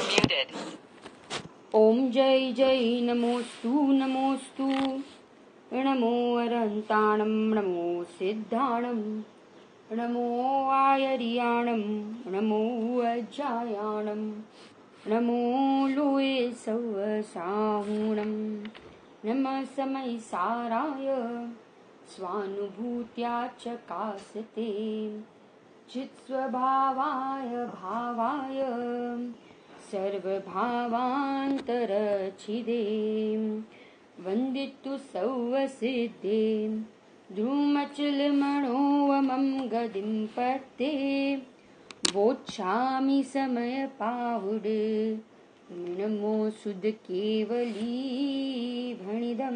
ओम जय जय नमोस्तु नमोस्तु नमो अरन्ताणं नमो सिद्धाणं नमो आयर्याणं नमो अजायाणं नमो लोये सवसाहुणं नमः समयसाराय स्वानुभूत्या चकासते चित्स्वभावाय भावाय सर्वभावान्तरच्छिदे वन्दितु सौवसिद्धे द्रुमचलमणोवमं गदिं पत्ते वोच्छामि समयपाहुडे नमो सुध केवली भणिदम्।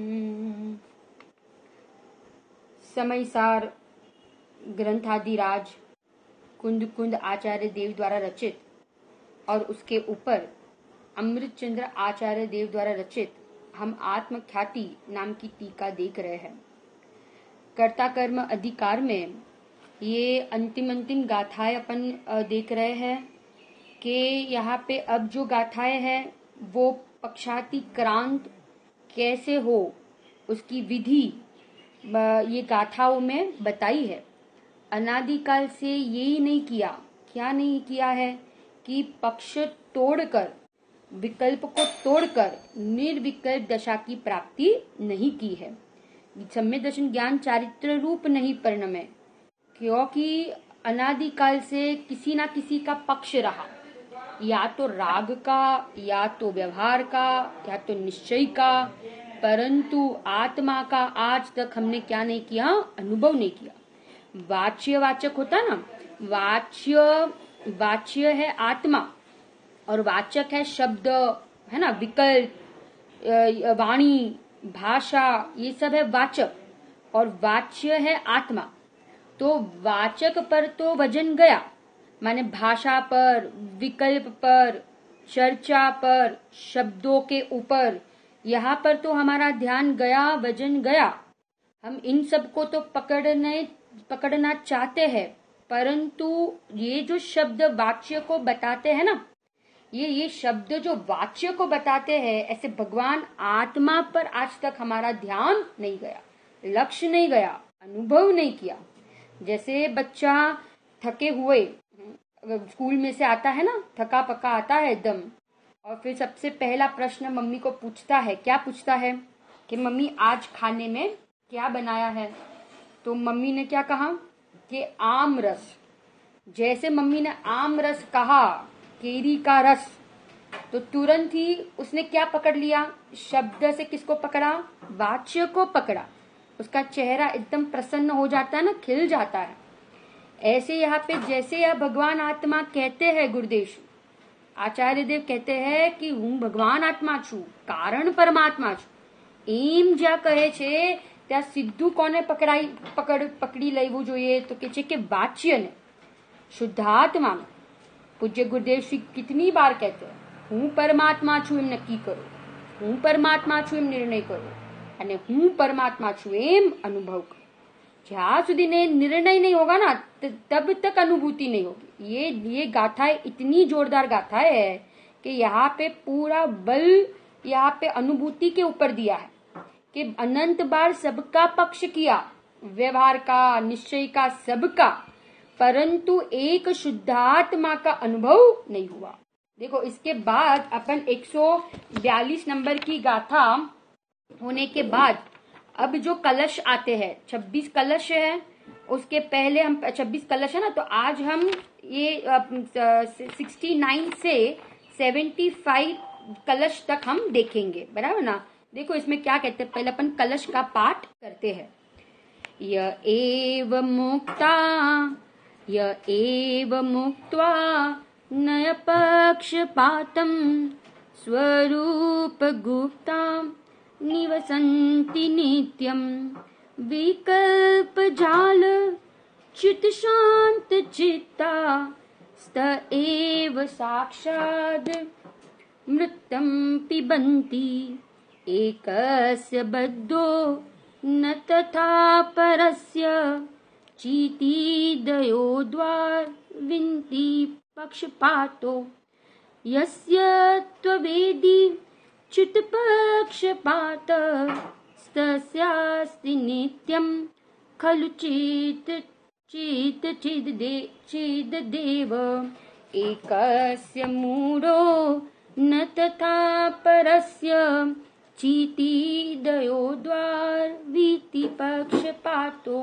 समयसार ग्रंथादिराज कुंद कुंद आचार्य देव द्वारा रचित और उसके ऊपर अमृतचंद्र आचार्य देव द्वारा रचित हम आत्मख्याति नाम की टीका देख रहे हैं। कर्ता कर्म अधिकार में ये अंतिम गाथाएं अपन देख रहे हैं कि यहाँ पे अब जो गाथाएं हैं वो पक्षातिक्रांत कैसे हो उसकी विधि ये गाथाओं में बताई है। अनादिकाल से यही नहीं किया, क्या नहीं किया है कि पक्ष तोड़कर विकल्प को तोड़कर निर्विकल्प दशा की प्राप्ति नहीं की है। सम्यक दर्शन ज्ञान चारित्र रूप नहीं परिणमे, क्योंकि अनादिकाल से किसी ना किसी का पक्ष रहा, या तो राग का, या तो व्यवहार का, या तो निश्चय का, परंतु आत्मा का आज तक हमने क्या नहीं किया, अनुभव नहीं किया। वाच्य वाचक होता ना, वाच्य है आत्मा और वाचक है शब्द, है ना, विकल्प, वाणी, भाषा, ये सब है वाचक, और वाच्य है आत्मा। तो वाचक पर तो वजन गया, माने भाषा पर, विकल्प पर, चर्चा पर, शब्दों के ऊपर, यहाँ पर तो हमारा ध्यान गया, वजन गया। हम इन सब को तो पकड़ना चाहते हैं, परंतु ये जो शब्द वाच्य को बताते हैं ना, ये शब्द जो वाच्य को बताते हैं, ऐसे भगवान आत्मा पर आज तक हमारा ध्यान नहीं गया, लक्ष्य नहीं गया, अनुभव नहीं किया। जैसे बच्चा थके हुए स्कूल में से आता है ना, थका पका आता है एकदम, और फिर सबसे पहला प्रश्न मम्मी को पूछता है, क्या पूछता है कि मम्मी आज खाने में क्या बनाया है। तो मम्मी ने क्या कहा कि आम रस। जैसे मम्मी ने आम रस कहा, केरी का रस, तो तुरंत ही उसने क्या पकड़ लिया, शब्द से किसको पकड़ा, वाच्य को पकड़ा। उसका चेहरा एकदम प्रसन्न हो जाता है ना, खिल जाता है। ऐसे यहाँ पे जैसे यह भगवान आत्मा कहते हैं, गुरुदेव आचार्य देव कहते हैं कि हूँ भगवान आत्मा छू, कारण परमात्मा छू, एम ज्या कहे छे त्या सीधू कोने पकड़ी लेवू જોઈએ, तो કહે છે કે वाच्य ने, शुद्धात्मा में। पूज्य गुरुदेव श्री कितनी बार कहते हैं, हूँ परमात्मा छू एम नक्की करो, हूँ परमात्मा छू एम निर्णय करो, અને हूँ परमात्मा छू एम अनुभव करो। जहाँ સુધી ने निर्णय नहीं होगा ना, तब तक अनुभूति नहीं होगी। ये गाथाएं इतनी जोरदार गाथाएं है कि यहाँ पे पूरा बल यहाँ पे अनुभूति के ऊपर दिया है कि अनंत बार सबका पक्ष किया, व्यवहार का, निश्चय का, सबका, परंतु एक शुद्धात्मा का अनुभव नहीं हुआ। देखो, इसके बाद अपन 142 नंबर की गाथा होने के बाद अब जो कलश आते हैं, 26 कलश है, उसके पहले हम 26 कलश है ना, तो आज हम ये 69 से 75 कलश तक हम देखेंगे, बराबर ना। देखो इसमें क्या कहते हैं, पहले अपन कलश का पाठ करते हैं। य एव मुक्त्वा नय पक्षपातं स्वरूप गुप्तां निवसन्ति नित्यं विकल्प जाल चित शांत चित्ता स्त एव साक्षात् मृतं पिबन्ति एकस्य बद्धो न तथा परस्य चीति दयो द्वार विन्ति पक्षपातो यस्य त्ववेदी चित्पक्षपात तस्यास्ति नित्यं खलु चिद्देव एकस्य मूढो न तथा परस्य चितिदयो द्वारवीति पक्षपातो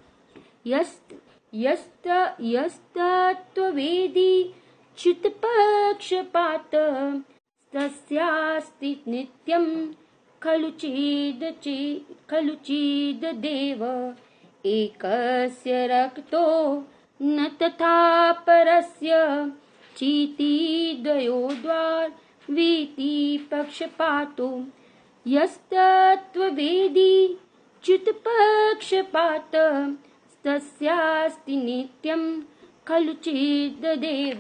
यस्तत्त्ववेदी चित्पक्षपात तस्यास्ति नित्यं खलु चिद्देव एकस्य रक्तो न तथा परस्य चितिद्वयो द्वारवीति पक्षपातो यस्तत्त्ववेदी चित्पक्षपात तस्यास्ति नित्यं खलु चिद्देव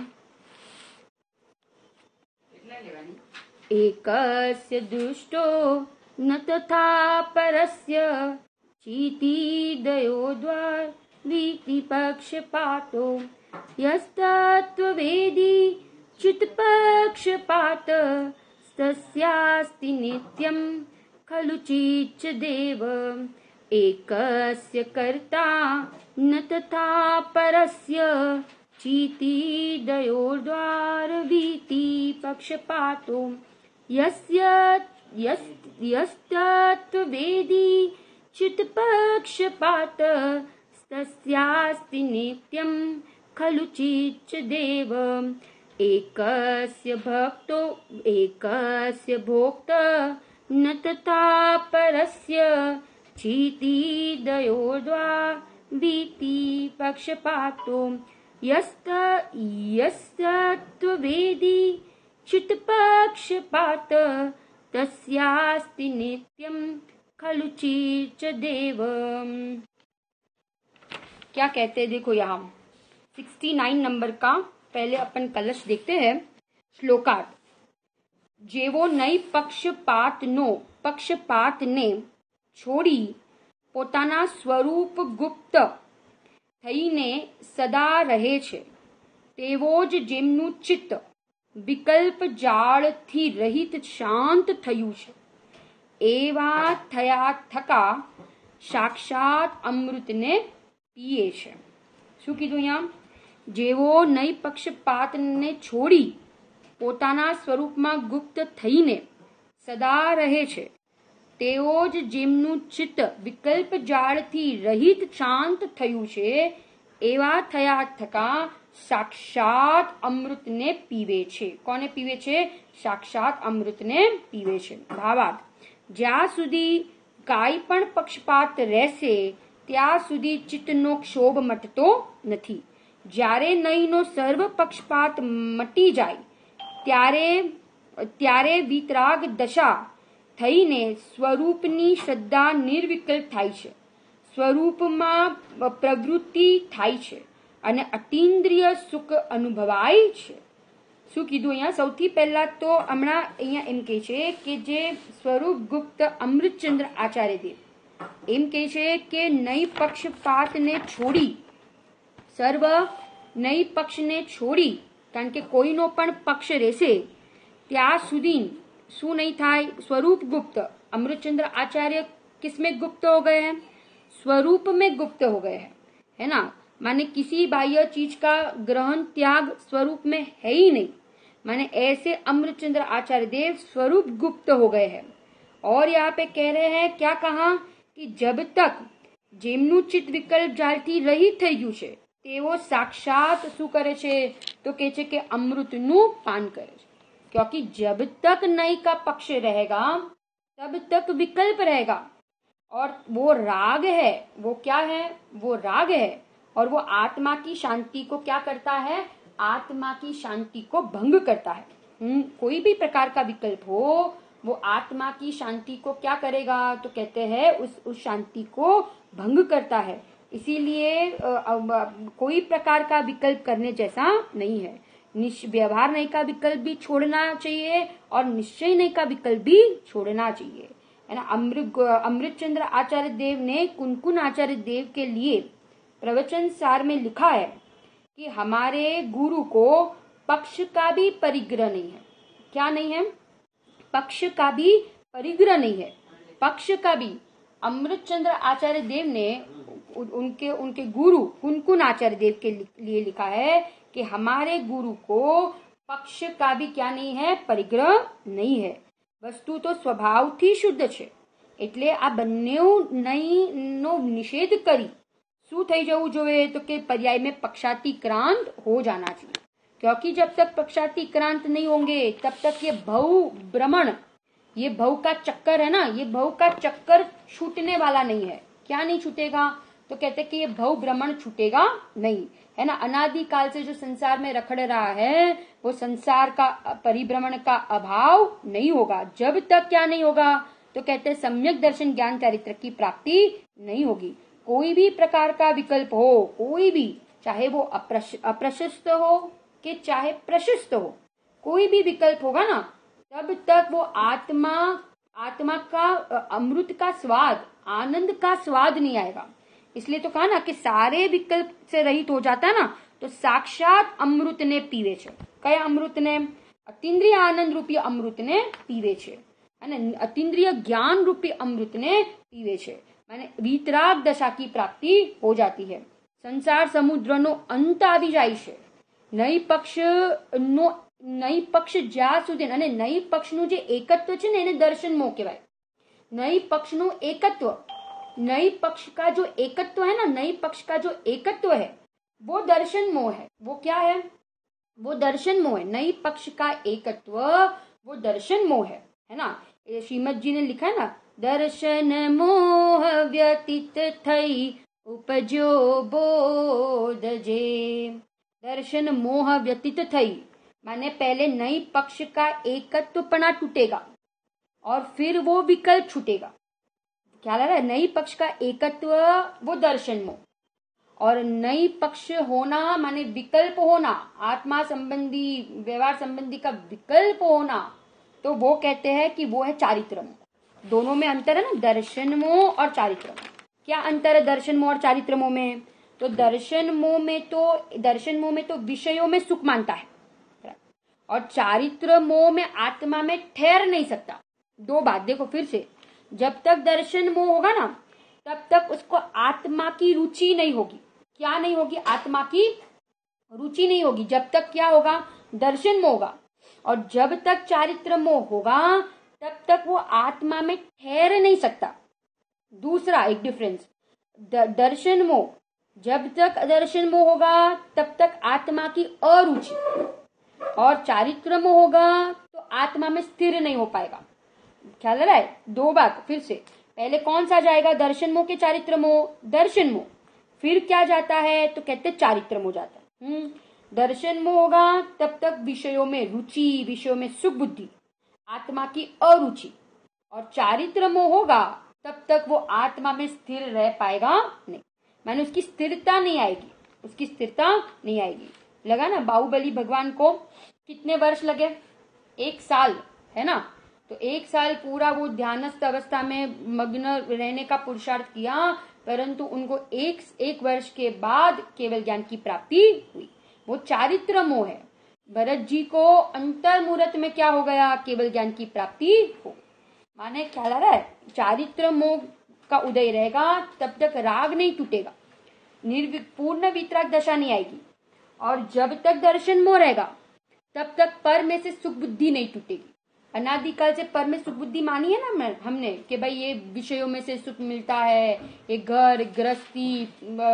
एकस्य दुष्टो न तथा परस्य चितिदयो द्वारवीति पक्षपातो यस्तत्त्ववेदी चित्पक्षपात तस्यास्ति नित्यं खलु चिद्देव एकस्य कर्ता न तथा परस्य चितिदयो द्वारवीति पक्षपातो यस्तत्त्ववेदी चित्पक्षपात तस्यास्ति नित्यं खलु चिद्देव एकस्य भोक्ता न तथा परस्य चितिदयो द्वारवीति पक्षपातो यस्तत्त्ववेदी चित्पक्षपात तस्यास्ति नित्यं खलु चिद्देव। क्या कहते हैं देखो यहाँ 69 नंबर का पहले अपन कलश देखते हैं। श्लोकार्थ जेवो नई पक्षपात ने छोड़ी પોતાના સ્વરૂપ ગુપ્ત થઈને સદા રહે છે તેવો જ જેમનું ચિત્ત વિકલ્પ જાળથી રહિત શાંત થયું છે એવા થયા થકા સાક્ષાત અમૃતને પીએ છે। શું કીધું અહીંયા? જેવો નઈ પક્ષપાતને છોડી પોતાના સ્વરૂપમાં ગુપ્ત થઈને સદા રહે છે તેઓ જ જેમનું ચિત્ત વિકલ્પ જાળથી રહિત શાંત થયું છે એવા થયા થકા સાક્ષાત અમૃતને પીવે છે। કોને પીવે છે? સાક્ષાત અમૃતને પીવે છે। ભાવાર્થ જ્યાં સુધી કાંઈ પણ પક્ષપાત રહેશે ત્યાં સુધી ચિત્તનો ક્ષોભ મટતો નથી। જ્યારે નહીંનો સર્વ પક્ષપાત મટી જાય ત્યારે વિતરાગ દશા થઈને સ્વરૂપની શ્રદ્ધા નિર્વિકલ્પ થાય છે સ્વરૂપમાં પ્રવૃત્તિ થાય છે અને અતીન્દ્રિય સુખ અનુભવાય છે। શું કીધું અહીંયા? સૌથી પહેલા તો હમણાં અહીંયા એમ કહે છે કે જે સ્વરૂપ ગુપ્ત અમૃતચંદ્ર આચાર્ય દેવ એમ કહે છે કે નઈ પક્ષપાતને છોડી સર્વ નઈ પક્ષને છોડી કારણ કે કોઈનો પણ પક્ષ રહેશે ત્યાં સુધી શું नहीं था? स्वरूप गुप्त। अमृतचंद्र आचार्य किसमें गुप्त हो गए हैं? स्वरूप में गुप्त हो गए हैं, है ना। माने किसी बाह्य चीज का ग्रहण त्याग स्वरूप में है ही नहीं। माने ऐसे अमृतचंद्र आचार्य देव स्वरूप गुप्त हो गए हैं। और यहाँ पे कह रहे हैं क्या कहा कि जब तक જેમનું ચિત્ત વિકલ્પ જાળથી રહિત થઈ ગયું છે તેઓ સાક્ષાત શું કરે છે? તો કહે છે કે અમૃતનું પાન કરે છે। क्योंकि जब तक नई का पक्ष रहेगा तब तक विकल्प रहेगा और वो राग है। वो क्या है? वो राग है और वो आत्मा की शांति को क्या करता है? आत्मा की शांति को भंग करता है। कोई भी प्रकार का विकल्प हो वो आत्मा की शांति को क्या करेगा? तो कहते हैं उस शांति को भंग करता है। इसीलिए कोई प्रकार का विकल्प करने जैसा नहीं है। व्यवहार नहीं का विकल्प भी छोड़ना चाहिए और निश्चय नहीं का विकल्प भी छोड़ना चाहिए, है ना। अमृतचंद्र आचार्य देव ने कुनकुन आचार्य देव के लिए प्रवचन सार में लिखा है कि हमारे गुरु को पक्ष का भी परिग्रह नहीं है। क्या नहीं है? पक्ष का भी परिग्रह नहीं है। पक्ष का भी अमृतचंद्र आचार्य देव ने उनके उनके गुरु कुनकुन आचार्य देव के लिए लिखा है कि हमारे गुरु को पक्ष का भी क्या नहीं है? परिग्रह नहीं है। वस्तु तो स्वभावથી શુદ્ધ છે, એટલે આ બંનેનો નિષેધ કરી શું થઈ જવું જોઈએ? તો કે पर्याय में पक्षातिक्रांत हो जाना चाहिए, क्योंकि जब तक पक्षातिक्रांत नहीं होंगे तब तक ये भव भ्रमण, ये भव का चक्कर है ना, ये भव का चक्कर छूटने वाला नहीं है। क्या नहीं छूटेगा? तो कहते कि ये भव भ्रमण छूटेगा नहीं, है ना। अनादि काल से जो संसार में रखड़ रहा है वो संसार का परिभ्रमण का अभाव नहीं होगा जब तक क्या नहीं होगा? तो कहते हैं सम्यक दर्शन ज्ञान चारित्र की प्राप्ति नहीं होगी। कोई भी प्रकार का विकल्प हो, कोई भी, चाहे वो अप्रशस्त हो कि चाहे प्रशस्त हो, कोई भी विकल्प होगा ना, तब तक वो आत्मा का अमृत का स्वाद, आनंद का स्वाद नहीं आएगा। इसलिए तो कहा ना कि सारे विकल्प से रहित हो जाता है ना, तो साक्षात अमृत ने पीवे छे। कया अमृत ने? अतीन्द्रिय आनंद रूपी अमृत ने पीवे छे, अतीन्द्रिय ज्ञान रूपी अमृत ने पीवे छे। माने वीतराग दशा की प्राप्ति हो जाती है। संसार समुद्र नो अंत आवी जाय छे। नई पक्ष ज्યાં સુધી, અને નઈ પક્ષનું જે એકત્વ છે ને એને દર્શન મોહ કહેવાય। नई पक्षનું एकत्व, नई पक्ष का जो एकत्व है ना, नई पक्ष का जो एकत्व है वो दर्शन मोह है। वो क्या है? वो दर्शन मोह है। नई पक्ष का एकत्व वो दर्शन मोह है ना। ये श्रीमद जी ने लिखा है ना, दर्शन मोह व्यतीत थई उपजो बोध जे। दर्शन मोह व्यतीत थई माने पहले नई पक्ष का एकत्वपना टूटेगा और फिर वो विकल्प छूटेगा। क्या लग रहा है? नई पक्ष का एकत्व वो दर्शन मोह, और नई पक्ष होना माने विकल्प होना, आत्मा संबंधी व्यवहार संबंधी का विकल्प होना, तो वो कहते हैं कि वो है चारित्र मोह। दोनों में अंतर है ना, दर्शन मोह और चारित्र मोह। क्या अंतर है दर्शन मोह और चारित्र मोह में? तो दर्शन मोह में तो विषयों में सुख मानता है, और चारित्र मोह में आत्मा में ठहर नहीं सकता। दो बात देखो फिर से, जब तक दर्शन मोह होगा ना तब तक उसको आत्मा की रुचि नहीं होगी। क्या नहीं होगी? आत्मा की रुचि नहीं होगी। जब तक क्या होगा? दर्शन मोह होगा। और जब तक चारित्र मोह होगा तब तक वो आत्मा में ठहर नहीं सकता। दूसरा एक डिफरेंस, दर्शन मोह, जब तक दर्शन मोह होगा तब तक आत्मा की अरुचि, और चारित्र मोह होगा तो आत्मा में स्थिर नहीं हो पाएगा। ख्याल आ रहा है? दो बात फिर से, पहले कौन सा जाएगा? दर्शन मोह के चारित्र मोह? दर्शन मोह। फिर क्या जाता है? तो कहते चारित्र मोह जाता है। दर्शन मोह होगा तब तक विषयों में रुचि, विषयों में सुख बुद्धि, आत्मा की अरुचि, और चारित्र मोह होगा तब तक वो आत्मा में स्थिर रह पाएगा नहीं, माने उसकी स्थिरता नहीं आएगी, उसकी स्थिरता नहीं आएगी। लगा ना, बाहुबली भगवान को कितने वर्ष लगे? 1 साल, है ना। तो 1 साल पूरा वो ध्यानस्थ अवस्था में मग्न रहने का पुरुषार्थ किया, परंतु उनको एक वर्ष के बाद केवल ज्ञान की प्राप्ति हुई। वो चारित्र मोह है। भरत जी को अंतर मुहूर्त में क्या हो गया? केवल ज्ञान की प्राप्ति हो। माने क्या लग रहा है? चारित्र मोह का उदय रहेगा तब तक राग नहीं टूटेगा, पूर्ण वितराग दशा नहीं आएगी, और जब तक दर्शन मोह रहेगा तब तक पर में से सुख बुद्धि नहीं टूटेगी। अनादिकाल से पर में सुख बुद्धि मानी है ना हमने कि भाई ये विषयों में से सुख मिलता है, ये घर गृहस्थी,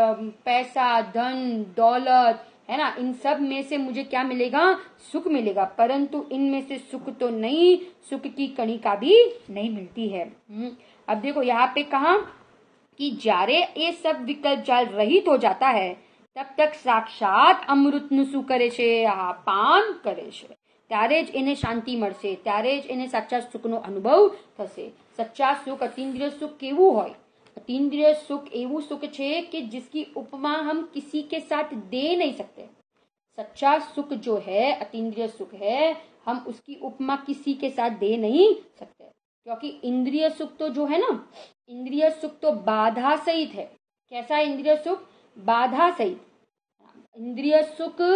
पैसा, धन, दौलत, है ना, इन सब में से मुझे क्या मिलेगा? सुख मिलेगा, परंतु इनमें से सुख तो नहीं, सुख की कणिका भी नहीं मिलती है। अब देखो यहाँ पे कहा कि जारे ये सब विकल्प जाल रहित हो जाता है तब तक साक्षात અમૃતનું શું કરે છે? પાન કરે છે। ત્યારે જ એને શાંતિ મળશે, ત્યારે જ એને સાચા સુખનો અનુભવ થશે। સચ્ચા સુખ, અતીન્દ્રિય સુખ કેવું હોય? अतीन्द्रिय सुख એવું सुख છે कि जिसकी उपमा हम किसी के साथ दे नहीं सकते। सच्चा सुख जो है, अतीन्द्रिय सुख है, हम उसकी उपमा किसी के साथ दे नहीं सकते, क्योंकि इंद्रिय सुख तो जो है ना, इंद्रिय सुख तो बाधा सहित है। कैसा इंद्रिय सुख? बाधा सहित। इंद्रिय सुख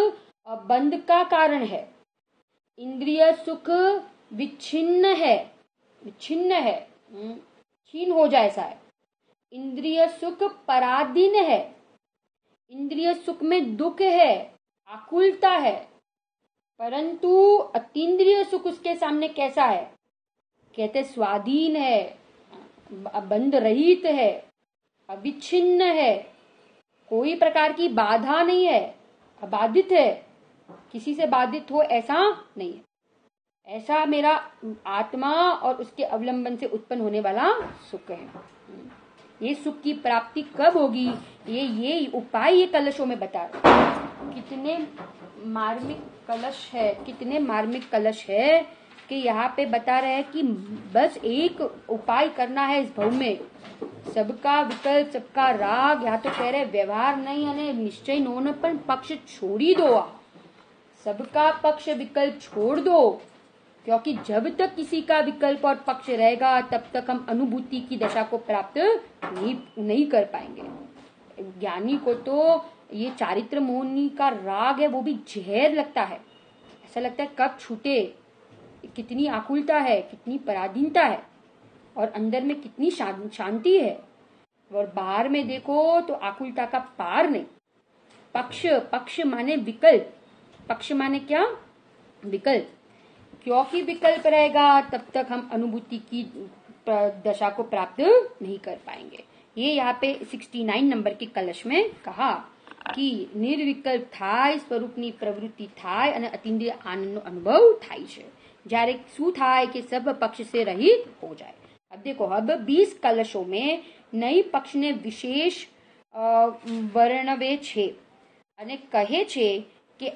बंध का कारण है। इंद्रिय सुख विच्छिन्न है, विच्छिन्न है, छीन हो जाए ऐसा है। इंद्रिय सुख पराधीन है, इंद्रिय सुख में दुख है, आकुलता है। परंतु अतीन्द्रिय सुख उसके सामने कैसा है? कहते स्वाधीन है, बंध रहित है, अविच्छिन्न है, कोई प्रकार की बाधा नहीं है, अबाधित है, किसी से बाधित हो ऐसा नहीं है। ऐसा मेरा आत्मा और उसके अवलंबन से उत्पन्न होने वाला सुख है। ये सुख की प्राप्ति कब होगी? ये उपाय ये कलशों में बता रहे। कितने मार्मिक कलश है, कितने मार्मिक कलश है कि यहाँ पे बता रहे हैं कि बस एक उपाय करना है इस भव में। सबका विकल्प, सबका राग, यहाँ तो कह रहे व्यवहार नहीं है, निश्चय नोनपन पक्ष छोड़ी दो। सबका पक्ष विकल्प छोड़ दो, क्योंकि जब तक किसी का विकल्प और पक्ष रहेगा तब तक हम अनुभूति की दशा को प्राप्त नहीं कर पाएंगे। ज्ञानी को तो ये चारित्र मोहनी का राग है वो भी जहर लगता है। ऐसा लगता है कब छूटे, कितनी आकुलता है, कितनी पराधीनता है, और अंदर में कितनी शांति है। और बाहर में देखो तो आकुलता का पार नहीं। पक्ष, पक्ष माने विकल्प, पक्ष माने क्या? विकल्प। क्योंकि विकल्प रहेगा तब तक हम अनुभूति की दशा को प्राप्त नहीं कर पाएंगे। ये यहाँ पे 69 नंबर के कलश में कहा कि निर्विकल्प थाय स्वरूपनी प्रवृत्ति थाय અને અતિન્દ્રિય આનંદનો અનુભવ થાય છે જ્યારે શું થાય કે सब पक्ष से रहित हो जाए। अब देखो, अब 20 कलशों में नई पक्ष ने विशेष वर्णवे छे અને કહે છે કે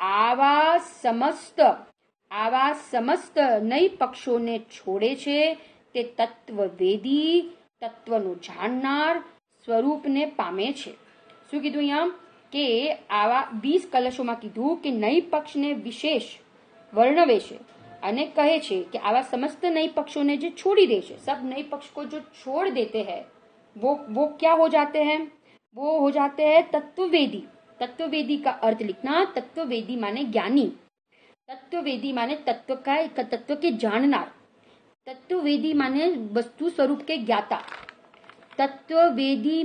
આવા સમસ્ત નઈ પક્ષોને છોડે છે તે તત્વવેદી, તત્વનો જાણનાર સ્વરૂપને પામે છે। શું કીધું અહીંયા કે આવા 20 કલશોમાં કીધું કે નઈ પક્ષને વિશેષ વર્ણવે છે અને કહે છે કે આવા સમસ્ત નઈ પક્ષોને જે છોડી દે છે, सब नई पक्ष को जो छोड़ देते हैं वो क्या हो जाते हैं? वो हो जाते हैं तत्ववेदी। तत्ववेदी का अर्थ लिखना, तत्ववेदी माने ज्ञानी, तत्ववेदी माने तत्व के जाननार, तत्ववेदी माने वस्तु स्वरूप के ज्ञाता, तत्ववेदी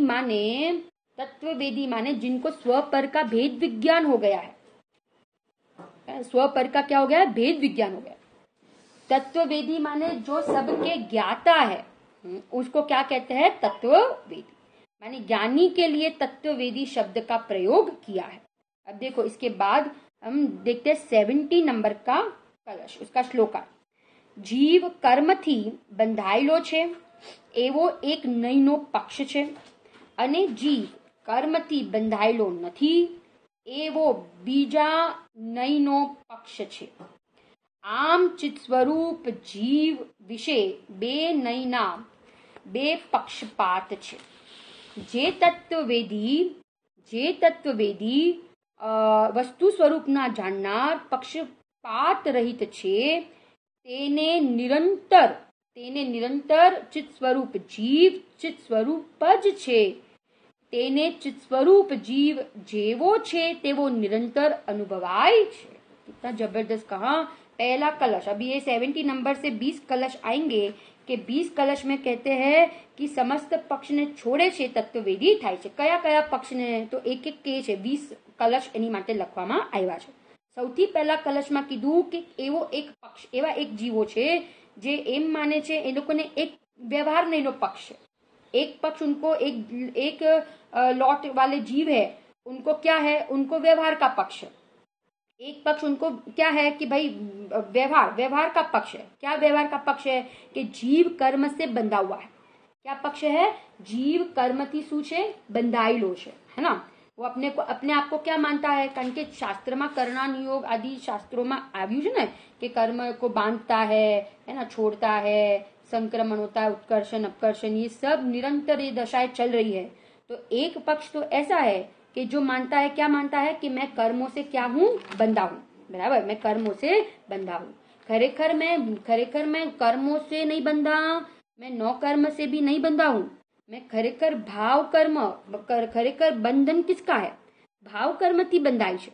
माने जिनको स्वपर का भेद विज्ञान हो गया है। स्वपर का क्या हो गया? भेद विज्ञान हो गया। तत्ववेदी माने जो सबके ज्ञाता है, उसको क्या कहते हैं? तत्ववेदी। माने ज्ञानी के लिए तत्ववेदी शब्द का प्रयोग किया है। अब देखो, इसके बाद हम देखते हैं 70 नंबर का कलश, उसका श्लोका। जीव कर्मथी બંધાયેલો છે એવો એક નયનો પક્ષ છે અને જીવ કર્મથી બંધાયેલો નથી એવો બીજા નયનો પક્ષ છે। આમ ચિત સ્વરૂપ જીવ વિશે બે નયના બે પક્ષપાત છે। જે તત્વવેદી વસ્તુ સ્વરૂપના જાણનાર પક્ષપાત રહિત છે તેને નિરંતર ચિત સ્વરૂપ જીવ ચિત સ્વરૂપ જ છે, તેને ચિત સ્વરૂપ जीव જેવો છે તેવો નિરંતર અનુભવાય છે। कितना जबरदस्त कहा पहला कलश। अभी ये 70 नंबर से 20 कलश आएंगे कि 20 कलश में कहते हैं कि समस्त पक्ष ने छोड़े છે તત્વવેદી થાય છે। કયા કયા પક્ષ ને? તો એક એક કે છે 20 કલશ એની માટે લખવામાં આવ્યા છે। સૌથી પહેલા કલશમાં કીધું કે એવો એક પક્ષ, એવા એક જીવો છે જે એમ માને છે એ લોકોને એક વ્યવહાર નહીનો પક્ષ છે। एक पक्ष उनको एक लॉट वाले जीव है, उनको क्या है? उनको व्यवहार का पक्ष है। एक पक्ष उनको क्या है कि भाई व्यवहार का पक्ष है। क्या व्यवहार का पक्ष है? कि जीव कर्म से बंधा हुआ है। क्या पक्ष है? जीव कर्म थी શું છે? બંધાયેલો છે, है ना। वो अपने आप को क्या मानता है? कारण के शास्त्र में कर्णन योग आदि शास्त्रों में આવ્યું છે ને कि कर्म को बांधता है ना, छोड़ता है, संक्रमण होता है, उत्कर्षण अपकर्षण, ये सब निरंतर ये दशाएं चल रही है। तो एक पक्ष तो ऐसा है कि जो मानता है, क्या मानता है? कि मैं कर्मों से क्या हूँ? बंधा हूँ। बराबर, मैं कर्मों से बंधा हूँ। खरेखर मैं कर्मों से नहीं बंधा, मैं नौ कर्म से भी नहीं बंधा हूँ। मैं खरेखर भाव कर्म, खरेखर बंधन किसका है? भाव कर्म थी बंधाई है।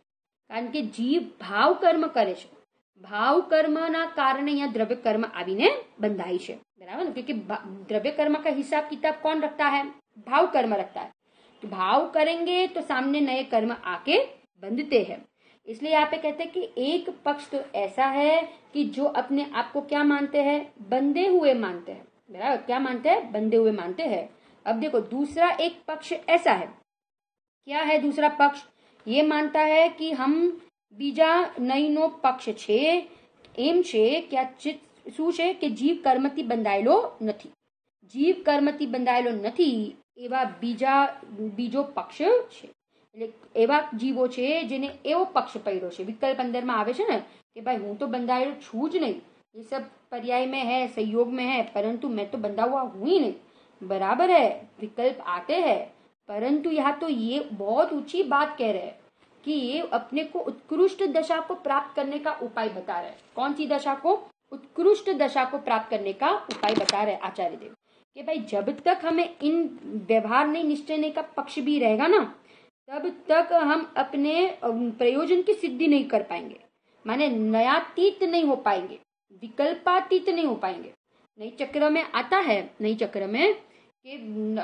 કારણ કે જીવ ભાવ કર્મ કરે છે. ભાવ કર્મના કારણે यहाँ द्रव्य कर्म आવીને બંધાય છે. बराबर ना, क्योंकि द्रव्य कर्म का हिसाब किताब कौन रखता है? भाव कर्म रखता है. तो भाव करेंगे तो सामने नए कर्म आके बंधते हैं. इसलिए यहाँ पे कहते हैं कि एक पक्ष तो ऐसा है कि जो अपने आप को क्या मानते हैं? बंधे हुए मानते हैं. बराबर, क्या मानते हैं? बंधे हुए मानते हैं. अब देखो दूसरा एक पक्ष ऐसा है. क्या है दूसरा पक्ष? ये मानता है कि हम બીજા નયનો પક્ષ છે. એમ છે કે શું છે કે જીવ કર્મથી બંધાયેલો નથી. જીવ કર્મથી બંધાયેલો નથી એવા બીજો પક્ષ છે. એટલે એવા જીવો છે જેને એવો પક્ષ પડ્યો છે. વિકલ્પ અંદરમાં આવે છે ને કે ભાઈ હું તો બંધાયેલો છું જ નહીં. ये सब पर्याय में है, संयोग में है, परंतु मैं तो बंधा हुआ हूं ही नहीं. बराबर है, विकल्प आते हैं, परंतु यहाँ तो ये बहुत ऊंची बात कह रहे हैं कि ये अपने को उत्कृष्ट दशा को प्राप्त करने का उपाय बता रहे हैं. कौन सी दशा को? उत्कृष्ट दशा को प्राप्त करने का उपाय बता रहे आचार्य देव कि भाई जब तक हमें इन व्यवहार नहीं निश्चय नहीं का पक्ष भी रहेगा ना, तब तक हम अपने प्रयोजन की सिद्धि नहीं कर पाएंगे. माने नयातीत नहीं हो पाएंगे, विकल्पातीत नहीं हो पाएंगे. नई चक्र में आता है, नई चक्र में कि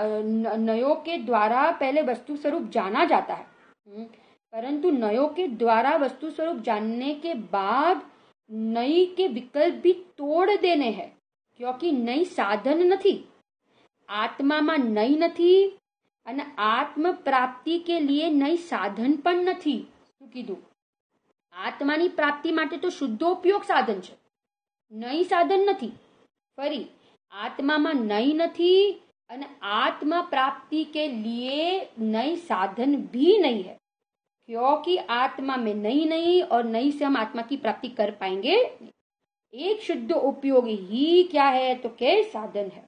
नयों के द्वारा पहले वस्तु स्वरूप जाना जाता है, परंतु नयों के द्वारा वस्तु स्वरूप जानने के बाद नई के विकल्प भी तोड़ देने हैं. क्योंकि नई साधन નથી, આત્મામાં નઈ નથી અને આત્મ પ્રાપ્તિ કે लिए નઈ સાધન પણ નથી. શું કીધું? આત્માની પ્રાપ્તિ માટે તો શુદ્ધોપયોગ સાધન છે, નઈ સાધન નથી. ફરી આત્મામાં નઈ નથી અને આત્મ प्राप्ति के लिए नई साधन भी नहीं है. क्योंकि आत्मा में नहीं और नहीं से हम आत्मा की प्राप्ति कर पाएंगे. एक शुद्ध उपयोग ही क्या है? तो क्या साधन है.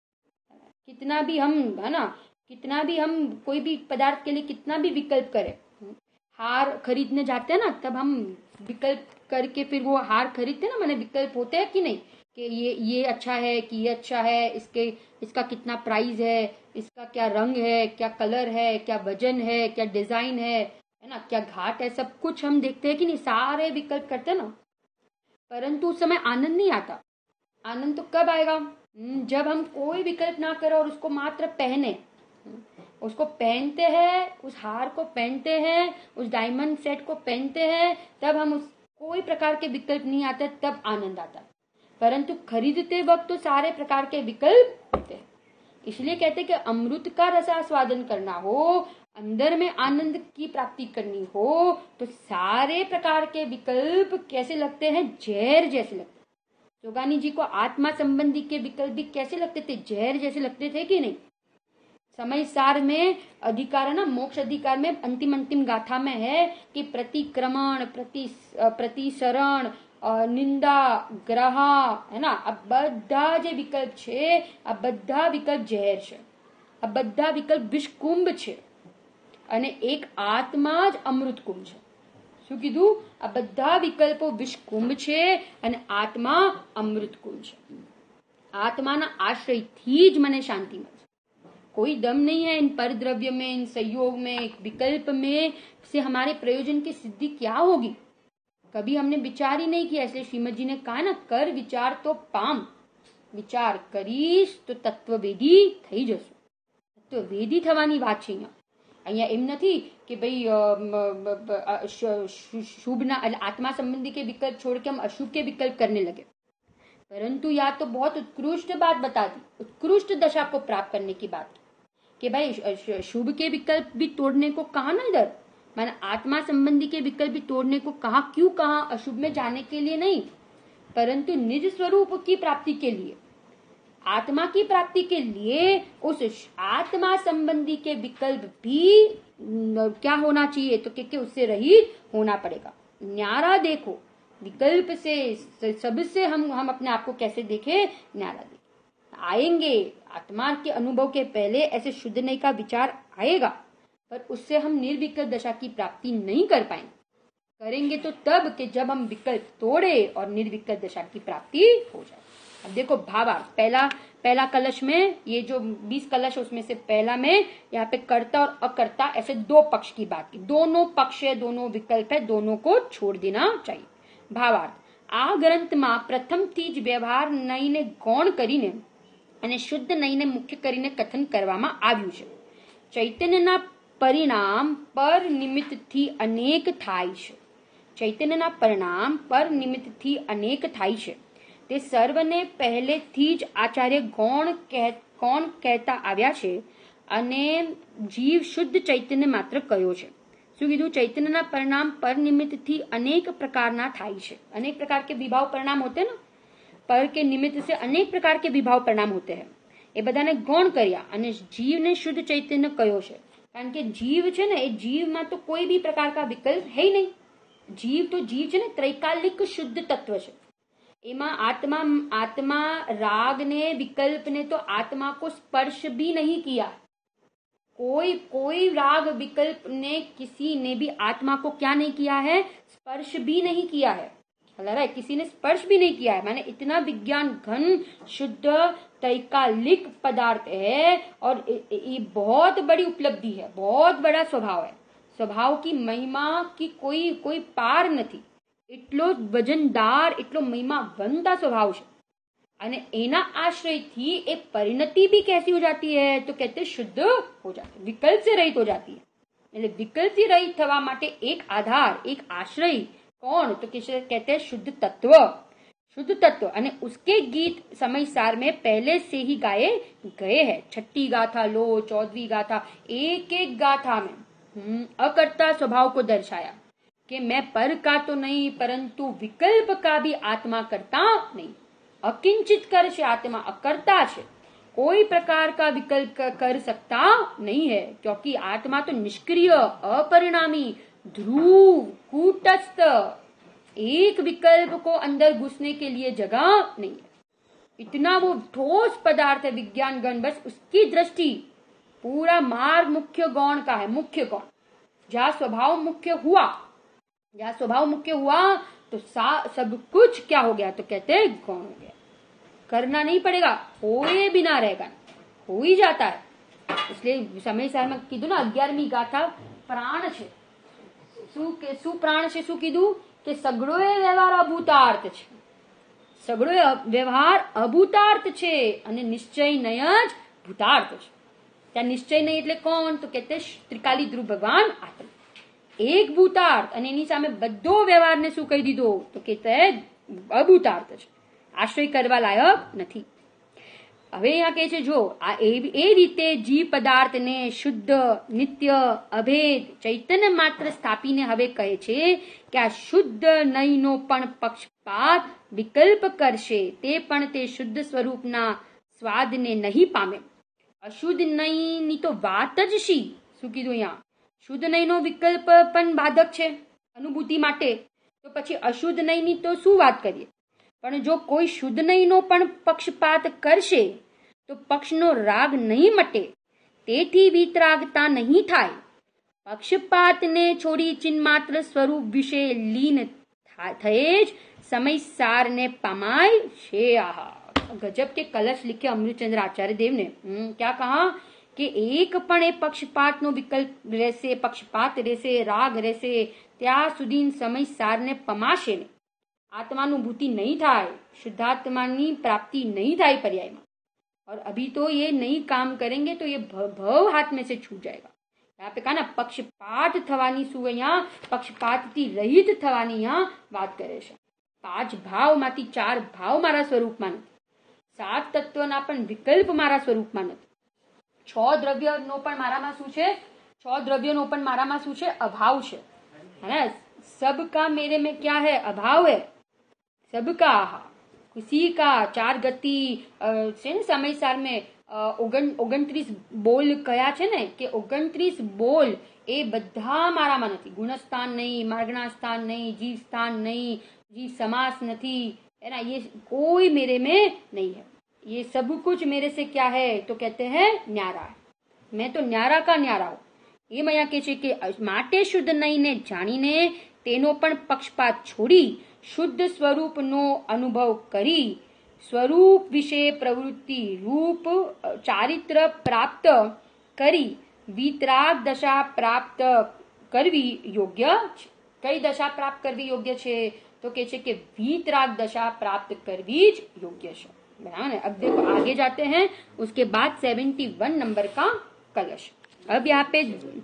कितना भी हम है ना, कितना भी हम कोई भी पदार्थ के लिए कितना भी विकल्प करें, हार खरीदने जाते हैं ना, तब हम विकल्प करके फिर वो हार खरीदते हैं ना, मैंने विकल्प होते हैं कि नहीं कि ये अच्छा है कि ये अच्छा है, इसका कितना प्राइस है, इसका क्या रंग है, क्या कलर है, क्या वजन है, क्या डिजाइन है ना, क्या घाट है, सब कुछ हम देखते हैं कि नहीं. सारे विकल्प करते हैं ना, परंतु उस समय आनंद नहीं आता. आनंद तो कब आएगा? जब हम कोई विकल्प ना करें और उसको मात्र पहने. उसको पहनते हैं, उस हार को पहनते हैं, उस डायमंड सेट को पहनते हैं, तब हम उस कोई प्रकार के विकल्प नहीं आते, तब आनंद आता. परंतु खरीदते वक्त तो सारे प्रकार के विकल्प होते हैं. इसलिए कहते हैं कि अमृत का रसास्वादन करना हो, अंदर में आनंद की प्राप्ति करनी हो, तो सारे प्रकार के विकल्प कैसे लगते हैं? जहर जैसे लगते. जोगानी जी को आत्मा संबंधी के विकल्प भी कैसे लगते थे? जहर जैसे लगते थे कि नहीं. समय सार में अधिकार ना, मोक्ष अधिकार में अंतिम गाथा में है कि प्रतिक्रमण, प्रतिसरण, निंदा, ग्रहा है ना, आ બધા જે વિકલ્પ છે, આ બધા વિકલ્પ ઝેર છે, આ બધા વિકલ્પ વિષકુંભ છે અને એક આત્મા જ અમૃત કુંભ છે. શું કીધું? આ બધા વિકલ્પો વિષકુંભ છે અને આત્મા અમૃત કુંભ છે. આત્માના આશ્રયથી જ મને શાંતિ મળે. कोई दम नहीं है इन परद्रव्य में, इन संयोग में, विकल्प में से हमारे प्रयोजन की सिद्धि क्या होगी. कभी हमने विचार ही नहीं किया. इसलिए श्रीमद जी ने कहा ना, कर विचार तो पाम. विचार કરીશ તો તત્વવેદી થઈ જશો. તત્વવેદી થવાની વાત છે અહીંયા. અહીંયા એમ નથી કે ભાઈ शुभना आत्मा संबंधी के विकल्प छोड़ के हम अशुभ के विकल्प करने लगे. परंतु या तो बहुत उत्कृष्ट बात बता दी, उत्कृष्ट दशा को प्राप्त करने की बात कि भाई शुभ के विकल्प भी तोड़ने को कहा ना. इधर मैंने आत्मा संबंधी के विकल्प भी तोड़ने को कहा. क्यों कहा? अशुभ में जाने के लिए नहीं, परंतु निज स्वरूप की प्राप्ति के लिए, आत्मा की प्राप्ति के लिए उस आत्मा संबंधी के विकल्प भी क्या होना चाहिए? तो क्योंकि उससे रहित होना पड़ेगा. न्यारा देखो, विकल्प से सबसे हम अपने आप को कैसे देखे? न्यारा देखे. आएंगे आत्मा के अनुभव के पहले ऐसे शुद्ध नहीं का विचार आएगा, पर उससे हम निर्विकल्प दशा की प्राप्ति नहीं कर पाएंगे. करेंगे तो तब कि जब हम विकल्प तोड़े और निर्विकल्प दशा की प्राप्ति हो जाए. अब देखो भावार्थ, पहला कलश में ये जो 20 कलश उसमें से पहला में यहाँ पे कर्ता और अकर्ता ऐसे दो पक्ष की बात की। दोनों पक्ष है, दोनों विकल्प है, दोनों को छोड़ देना चाहिए। भावार्थ, આ ગ્રંથમાં પ્રથમથી જ વ્યવહાર નહીંને ગૌણ કરીને અને શુદ્ધ નહીંને મુખ્ય કરીને કથન કરવામાં આવ્યું છે। ચૈતન્યના પરિણામ પર નિમિત્તથી અનેક થાય છે। ચૈતન્યના પરિણામ પર નિમિત્તથી અનેક થાય છે। તે સર્વને પહેલેથી જ આચાર્ય ગૌણ કહેતા આવ્યા છે અને જીવ શુદ્ધ ચૈતન્ય માત્ર કયો છે। શું કીધું? ચૈતन्यના પરિણામ પર નિમિત્ત થી अनेक प्रकारना થાય છે। अनेक प्रकार के विभाव परिणाम होते हैं ना, पर के निमित्त से अनेक प्रकार के विभाव परिणाम होते हैं। એ બધાને ગૌણ કર્યા અને જીવને શુદ્ધ ચૈતન્ય કયો છે। કારણ કે જીવ છે ને, એ જીવમાં તો કોઈ બી પ્રકાર का विकल्प है ही नहीं। जीव तो जीव છે ને, त्रैकालिक शुद्ध तत्व છે। એમાં आत्मा राग ने विकल्प ने तो आत्मा को स्पर्श भी नहीं किया। कोई राग विकल्प ने किसी ने भी आत्मा को क्या नहीं किया है? स्पर्श भी नहीं किया है। रहा है, किसी ने स्पर्श भी नहीं किया है। माने इतना विज्ञान घन शुद्ध त्रैकालिक पदार्थ है और ये बहुत बड़ी उपलब्धि है, बहुत बड़ा स्वभाव है। स्वभाव की महिमा की कोई पार नहीं। એટલો વજનદાર, એટલો महिमावंता स्वभाव है। અને એના આશ્રયથી એ પરિણતિ भी कैसी हो जाती है? तो कहते शुद्ध हो जाती है, विकल्प से रहित हो जाती है। એટલે विकल्प से रहित થવા માટે एक आधार, एक आश्रय कौन? तो कहते हैं शुद्ध तत्व। शुद्ध तत्व અને उसके गीत समय सार में पहले से ही गाए गए हैं। 6ठी गाथा लो, 14वीं गाथा, एक एक गाथा में अकर्ता स्वभाव को दर्शाया कि मैं पर का तो नहीं परंतु विकल्प का भी आत्मा करता नहीं। अकिंचित कर से आत्मा अकर्ता है, कोई प्रकार का विकल्प कर सकता नहीं है, क्योंकि आत्मा तो निष्क्रिय, अपरिणामी, ध्रुव, कूटस्थ, एक विकल्प को अंदर घुसने के लिए जगह नहीं है। इतना वो ठोस पदार्थ है विज्ञान गण, बस उसकी दृष्टि पूरा मार्ग मुख्य गौण का है। मुख्य गौण जहाँ स्वभाव मुख्य हुआ, जहाँ स्वभाव मुख्य हुआ तो सब कुछ क्या हो गया? तो कहते हैं गौण हो गया। करना नहीं पड़ेगा, होए बिना रहेगा, हो ही जाता है। इसलिए समय सार में कीधु ना 11મી गाथा प्राण छे। શું પ્રાણ છે? શું કીધું? કે સગળોએ વ્યવહાર અભૂતાર્થ છે। સગળોએ વ્યવહાર અભૂતાર્થ છે અને નિશ્ચય નય જ ભૂતાર્થ છે। ત્યાં નિશ્ચય નહીં એટલે કોણ? તો કહેતે ત્રિકાલી ધ્રુવ ભગવાન આત્મા। એક ભૂતાર્થ અને એની સામે બધો વ્યવહારને શું કહી દીધો? તો કહેતે અભૂતાર્થ છે, આશ્રય કરવા લાયક નથી। હવે અહીંયા કહે છે જો એ રીતે જીવ પદાર્થને શુદ્ધ, નિત્ય, અભેદ, ચૈતન્ય માત્ર સ્થાપીને હવે કહે છે કે આ શુદ્ધ નહીંનો પણ પક્ષપાત વિકલ્પ કરશે તે પણ તે શુદ્ધ સ્વરૂપના સ્વાદને નહીં પામે। અશુદ્ધ નહીંની તો વાત જ શી? શું કીધું અહીંયા? શુદ્ધ નહીંનો વિકલ્પ પણ બાધક છે અનુભૂતિ માટે, તો પછી અશુદ્ધ નહીંની તો શું વાત કરીએ? પણ જો કોઈ શુદ્ધ નહીંનો પણ પક્ષપાત કરશે તો પક્ષનો રાગ નહીં મટે, તેથી વિતરાગતા નહીં થાય। પક્ષપાતને છોડી ચિન્માત્ર સ્વરૂપ વિશે લીન થયે જ સમય સારને પામાય છે। આહા, गजब के कलश लिखे अमृतचंद्र आचार्य देव ने। क्या कहा कि एक पण ए पक्षपात नो विकल्प રહેશે, पक्षपात રહેશે, राग રહેશે, ત્યાં સુધી સમય સારને પમાશે ને आत्मानुभूति नहीं થાય, शुद्धात्मानी प्राप्ति नहीं થાય पर्याय में। और अभी तो ये नहीं काम करेंगे तो ये भव हाथ में से छूट जाएगा। यहाँ पे कहा ना पक्षपात थवानी શું અહીંયા પક્ષપાતથી રહિત થવાની यहाँ વાત કરે છે। 5 ભાવમાંથી 4 ભાવ મારા સ્વરૂપમાં નથી, 7 તત્વના પણ વિકલ્પ મારા સ્વરૂપમાં નથી, 6 દ્રવ્યનો પણ મારામાં શું છે? 6 દ્રવ્યનો પણ મારામાં શું છે? અભાવ છે, है ना। सबका मेरे में क्या है? अभाव है सबका। किसी का 4 गति છે ને સમય સાર में 29 બોલ કયા છે ને કે 29 બોલ એ બધા મારામાં નથી। ગુણસ્થાન नहीं, मार्गना स्थान नहीं, जीव स्थान नहीं, जीव समास नहीं, है ना। ये कोई मेरे में नहीं है। ये सब कुछ मेरे से क्या है? तो कहते हैं न्यारा है। मैं तो न्यारा का न्यारा हूँ। ये मैं यहाँ કહે કે માટે શુદ્ધ નહીં ને જાણીને તેનો પણ પક્ષપાત છોડી શુદ્ધ સ્વરૂપનો અનુભવ કરી સ્વરૂપ વિશે પ્રવૃત્તિ રૂપ ચારિત્ર પ્રાપ્ત કરી વિતરાગ દશા પ્રાપ્ત કરવી યોગ્ય છે. કઈ દશા પ્રાપ્ત કરવી યોગ્ય છે? तो कहते कि वीतराग दशा प्राप्त करवी योग्य है. बराबर है. अब देखो आगे जाते हैं. उसके बाद 71 नंबर का कलश. अब यहाँ पे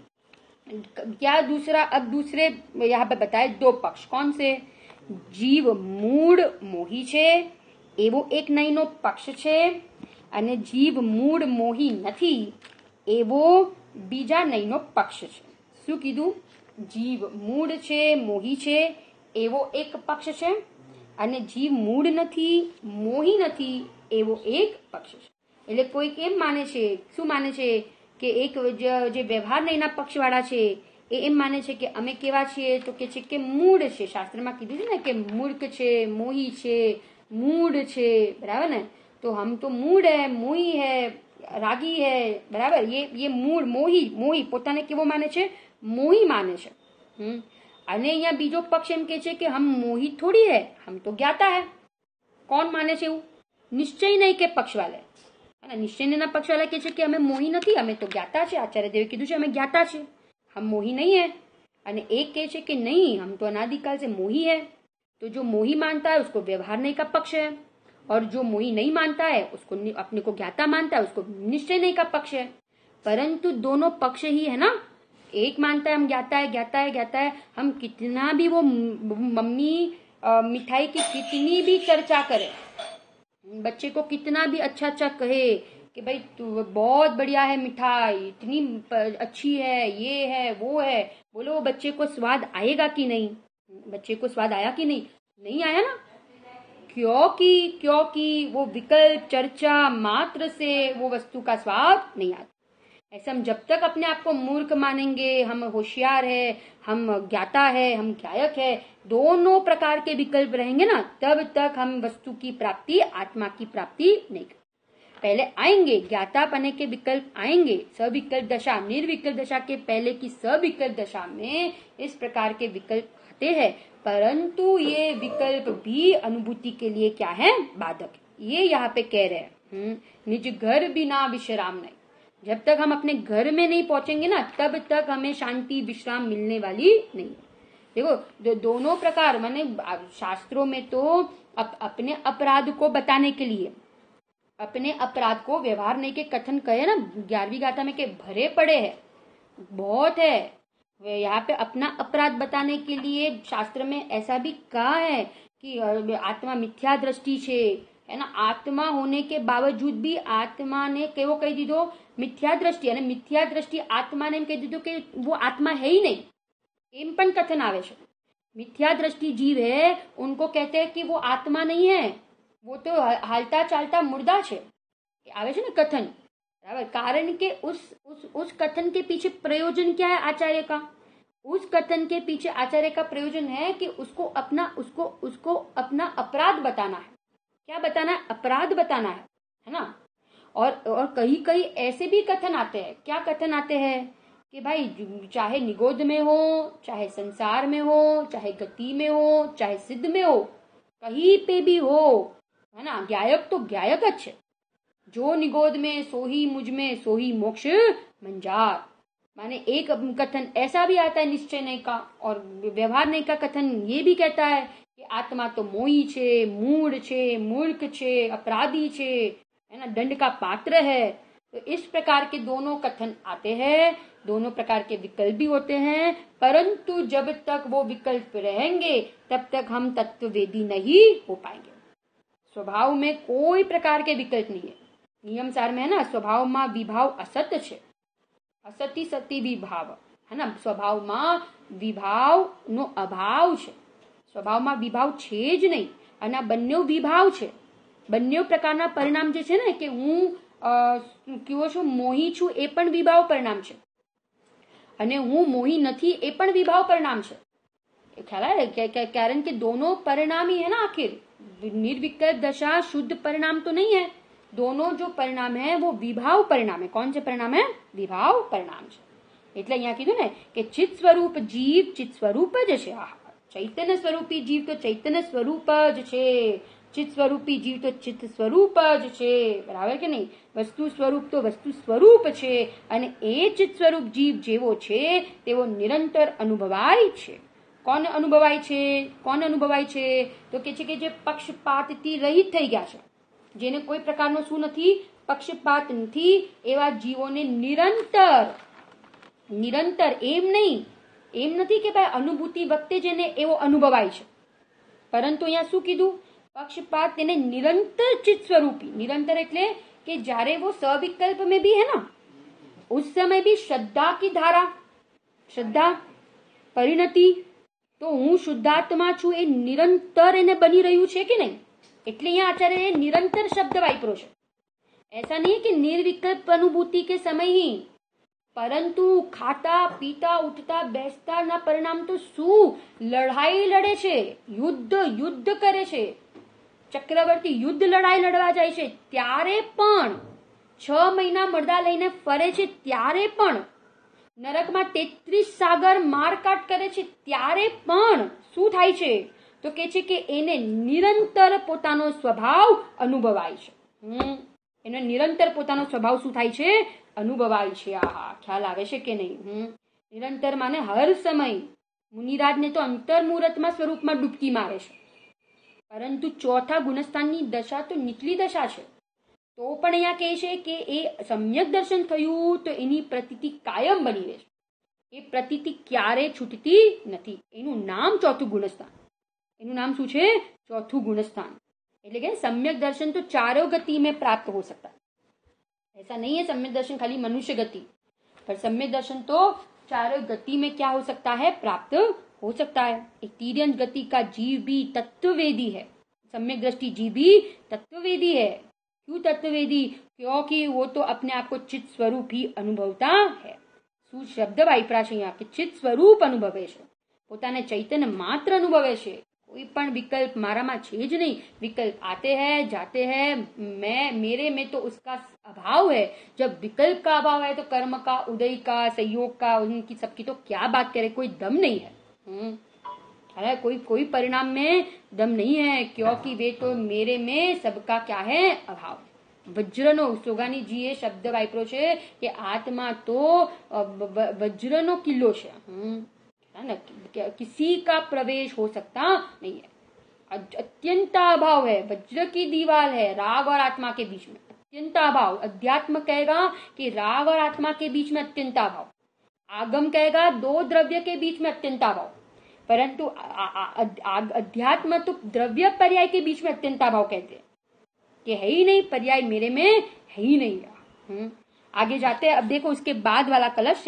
क्या दूसरा, अब दूसरे यहाँ पे बताए दो पक्ष. कौन से? जीव मूળ મોહી છે એવો એક નયનો પક્ષ છે અને જીવ મૂળ મોહી નથી એવો બીજા નયનો પક્ષ છે. શું કીધું? જીવ મૂળ છે, મોહી છે એવો એક પક્ષ છે અને જીવ મૂળ નથી, મોહી નથી એવો એક પક્ષ છે. એટલે કોઈ એમ માને છે, શું માને છે કે એક જે વ્યવહાર નયના પક્ષવાળા છે એ એમ માને છે કે અમે કેવા છીએ? તો કે છે કે મૂળ છે. શાસ્ત્રમાં કીધું છે ને કે મૂર્ખ છે, મોહી છે, मूड છે. बराबर ने? तो हम तो मूड है, मोही है, रागी है. बराबर. ये मूड मोही પોતાને કેવો માને છે? મોહી માને છે. અને અહીંયા બીજો પક્ષ એમ કે છે કે હમ મોહિત થોડી है, हम तो ज्ञाता है. કોણ માને છે એવું? નિશ્ચય નહીં કે પક્ષ વાલે. અને નિશ્ચય નહીના પક્ષ વાલે કે છે કે અમે મોહી નથી, અમે તો જ્ઞાતા છે. આચાર્ય દેવે કીધું છે અમે જ્ઞાતા છે, हम मोही नहीं है. અને એક કહે છે કે नहीं, हम तो अनादिकाल से मोही है. तो जो मोही मानता है उसको व्यवहार नहीं का पक्ष है, और जो मोही नहीं मानता है उसको अपने को ज्ञाता मानता है, उसको निश्चय नहीं का पक्ष है. परंतु दोनों पक्ष ही है ना. एक मानता है हम ज्ञाता है, ज्ञाता है, ज्ञाता है. हम कितना भी वो मम्मी मिठाई की कितनी भी चर्चा करे, बच्चे को कितना भी अच्छा अच्छा कहे कि भाई तू बहुत बढ़िया है मिठाई, इतनी अच्छी है, ये है वो है, बोलो बच्चे को स्वाद आएगा कि नहीं? बच्चे को स्वाद आया कि नहीं? नहीं आया ना. क्योंकि वो विकल्प चर्चा मात्र से वो वस्तु का स्वाद नहीं आता. ऐसे हम जब तक अपने आप को मूर्ख मानेंगे, हम होशियार है, हम ज्ञाता है, हम ज्ञायक है, दोनों प्रकार के विकल्प रहेंगे ना, तब तक हम वस्तु की प्राप्ति, आत्मा की प्राप्ति नहीं कर. पहले आएंगे ज्ञाता पने के विकल्प आएंगे. सविकल्प दशा, निर्विकल्प दशा के पहले की सविकल्प दशा में इस प्रकार के विकल्प आते हैं. परंतु ये विकल्प भी अनुभूति के लिए क्या है? बाधक. ये यहाँ पे कह रहे हैं. निज घर बिना विश्राम नहीं. जब तक हम अपने घर में नहीं पहुंचेंगे ना, तब तक हमें शांति विश्राम मिलने वाली नहीं. देखो दोनों प्रकार, माने शास्त्रों में तो अपने अपराध को बताने के लिए, अपने अपराध को व्यवहार नहीं के कथन कहे ना 11वीं गाथा में के भरे पड़े हैं, बहुत है. यहाँ पे अपना अपराध बताने के लिए शास्त्र में ऐसा भी कहा है कि आत्मा मिथ्या दृष्टि छे, है ना. आत्मा होने के बावजूद भी आत्मा ने केवो कही दीधो मिथ्या दृष्टि, અને મિથ્યા દ્રષ્ટિ આત્માને એમ કહી દીધું કે वो आत्मा है ही नहीं. એમ પણ કથન આવે છે. मिथ्या दृष्टि जीव है, उनको कहते हैं कि वो आत्मा नहीं है, वो तो हालता चालता मुर्दा છે. આવે છે ને कथन. बराबर. कारण के उस कथन के पीछे प्रयोजन क्या है आचार्य का? उस कथन के पीछे आचार्य का प्रयोजन है कि उसको अपना अपराध बताना है. क्या बताना है? अपराध बताना है ना. और कहीं ऐसे भी कथन आते हैं. क्या कथन आते हैं? कि भाई चाहे निगोद में हो, चाहे संसार में हो, चाहे गति में हो, चाहे सिद्ध में हो, कहीं पे भी हो, है ना. ज्ञायक तो ज्ञायक अच्छे. जो निगोद में सोही मुझ में सोही मोक्ष मंजार. माने एक कथन ऐसा भी आता है निश्चय नहीं का, और व्यवहार नहीं का कथन ये भी कहता है कि आत्मा तो मोही छे, मूढ़ छे, मूर्ख छे, अपराधी छे, है ना, दंड का पात्र है. तो इस प्रकार के दोनों कथन आते हैं, दोनों प्रकार के विकल्प भी होते हैं. परंतु जब तक वो विकल्प रहेंगे तब तक हम तत्ववेदी नहीं हो पाएंगे. स्वभाव में कोई प्रकार के विकल्प नहीं है. नियम सार में है ना, स्वभाव में विभाव असत्य छे, असती सती विभाव, है ना. स्वभाव में विभाव नो अभाव छे. स्वभाव में विभाव छे ज नहीं, અને બંને વિભાવ છે. બંને પ્રકારના પરિણામ જે છે ને, કે હું કેવો છું, મોહી છું, એ પણ વિભાવ પરિણામ છે, અને હું મોહી નથી એ પણ વિભાવ પરિણામ છે. ખ્યાલ है? कारण के दोनों परिणाम ही है ना. आखिर निर्विकल्प दशा शुद्ध परिणाम तो नहीं है. दोनों जो परिणाम है वो विभाव परिणाम है. कौन से परिणाम है? विभाव परिणाम છે. એટલે અહીંયા કીધું ને કે ચિત્ત સ્વરૂપ જીવ ચિત્ત સ્વરૂપ જ છે. ચૈતન્ય સ્વરૂપી જીવ તો ચૈતન્ય સ્વરૂપ જ છે. ચિત્ત સ્વરૂપી જીવ તો ચિત્ત સ્વરૂપ જ છે, બરાબર કે નહીં? વસ્તુ સ્વરૂપ તો વસ્તુ સ્વરૂપ છે અને એ ચિત્ત સ્વરૂપ જીવ જેવો છે તેવો નિરંતર અનુભવાય છે. કોને અનુભવાય છે? કોને અનુભવાય છે? તો કે છે કે જે પક્ષપાતથી રહિત થઈ ગયા છે, જેને કોઈ પ્રકારનો શું નથી? પક્ષપાત નથી, એવા જીવોને નિરંતર એમ નહીં, એમ નથી કે ભાઈ અનુભૂતિ વખતે જેને એવો અનુભવાય છે, પરંતુ અહીંયા શું કીધું? पक्षपात તેને निरंतर चित्त स्वरूपी, निरंतर એટલે કે જ્યારે वो सविकल्प में भी है ना, उस समय भी श्रद्धा की धारा, श्रद्धा परिणति, તો હું શુદ્ધાત્મા છું એ નિરંતર એને બની રહ્યું છે કે નહીં? એટલે અહીંયા આચાર્ય નિરંतर શબ્દ વાપર્યો છે. ऐसा नहीं है कि निर्विकल्प अनुभूति के समय ही, પરંતુ ખાતા પીતા ઉઠતા બેસતા પરિણામ તો શું? લડાઈ લડે છે, યુદ્ધ કરે છે, ચક્રવર્તી યુદ્ધ લડાઈ લડવા જાય છે ત્યારે પણ, 6 મહિના મરદા લઈને ફરે છે ત્યારે પણ, નરકમાં 33 સાગર મારકાટ કરે છે ત્યારે પણ શું થાય છે? તો કે છે કે એને નિરંતર પોતાનો સ્વભાવ અનુભવાય છે. એને નિરંતર પોતાનો સ્વભાવ શું થાય છે? અનુભવાય છે. આહા, ખ્યાલ આવે છે કે નહીં? નિરંતર માને હર સમય. મુનિરાજને તો અંતર્મુહૂર્તમાં સ્વરૂપમાં ડૂબકી મારે છે, પરંતુ ચોથા ગુણસ્થાનની દશા તો નીચલી દશા છે. તો પણ અહીંયા કહે છે કે એ સમ્યક દર્શન થયું તો એની પ્રતીતિ કાયમ બની રહે છે. એ પ્રતીતિ ક્યારે છૂટતી નથી. એનું નામ ચોથું ગુણસ્થાન. એનું નામ શું છે? ચોથું ગુણસ્થાન. એટલે કે सम्यक दर्शन तो चारों गति में प्राप्त हो सकता है. ऐसा नहीं है सम्यक दर्शन खाली मनुष्य गति, पर सम्यक दर्शन तो चारों गति में क्या हो सकता है? प्राप्त हो सकता है. एक तीर्यंत गति का जीव भी तत्ववेदी है. सम्यक दृष्टि जीव भी तत्ववेदी है. क्यों तत्ववेदी? क्योंकि वो तो अपने आप को चित्त स्वरूप ही अनुभवता है. શું શબ્દ વાપરા છે અહીંયા કે ચિત્ત સ્વરૂપ અનુભવે છે, પોતાને ચૈતન્ય માત્ર અનુભવે છે. कोई पण विकल्प मारामा छे ज नहीं. विकल्प आते हैं जाते हैं, मैं मेरे में तो उसका अभाव है. जब विकल्प का अभाव है तो कर्म का, उदय का, संयोग का, उनकी सबकी तो क्या बात करे, कोई दम नहीं है. अरे कोई परिणाम में दम नहीं है, क्योंकि वे तो मेरे में सबका क्या है? अभाव. वज्रनो सोगानीजीए शब्द वापरो छे કે આત્મા તો વજ્રનો કિલ્લો છે, किसी का प्रवेश हो सकता नहीं है. अत्यंत अभाव है, वज्र की दीवार है राग और आत्मा के बीच में. अत्यंत अभाव. अध्यात्म कहेगा कि राग और आत्मा के बीच में अत्यंत अभाव. आगम कहेगा 2 द्रव्य के बीच में अत्यंत अभाव. परंतु अध्यात्म तो द्रव्य पर्याय के बीच में अत्यंत अभाव कहते हैं कि है ही नहीं, पर्याय मेरे में है ही नहीं. आगे जाते हैं. अब देखो उसके बाद वाला कलश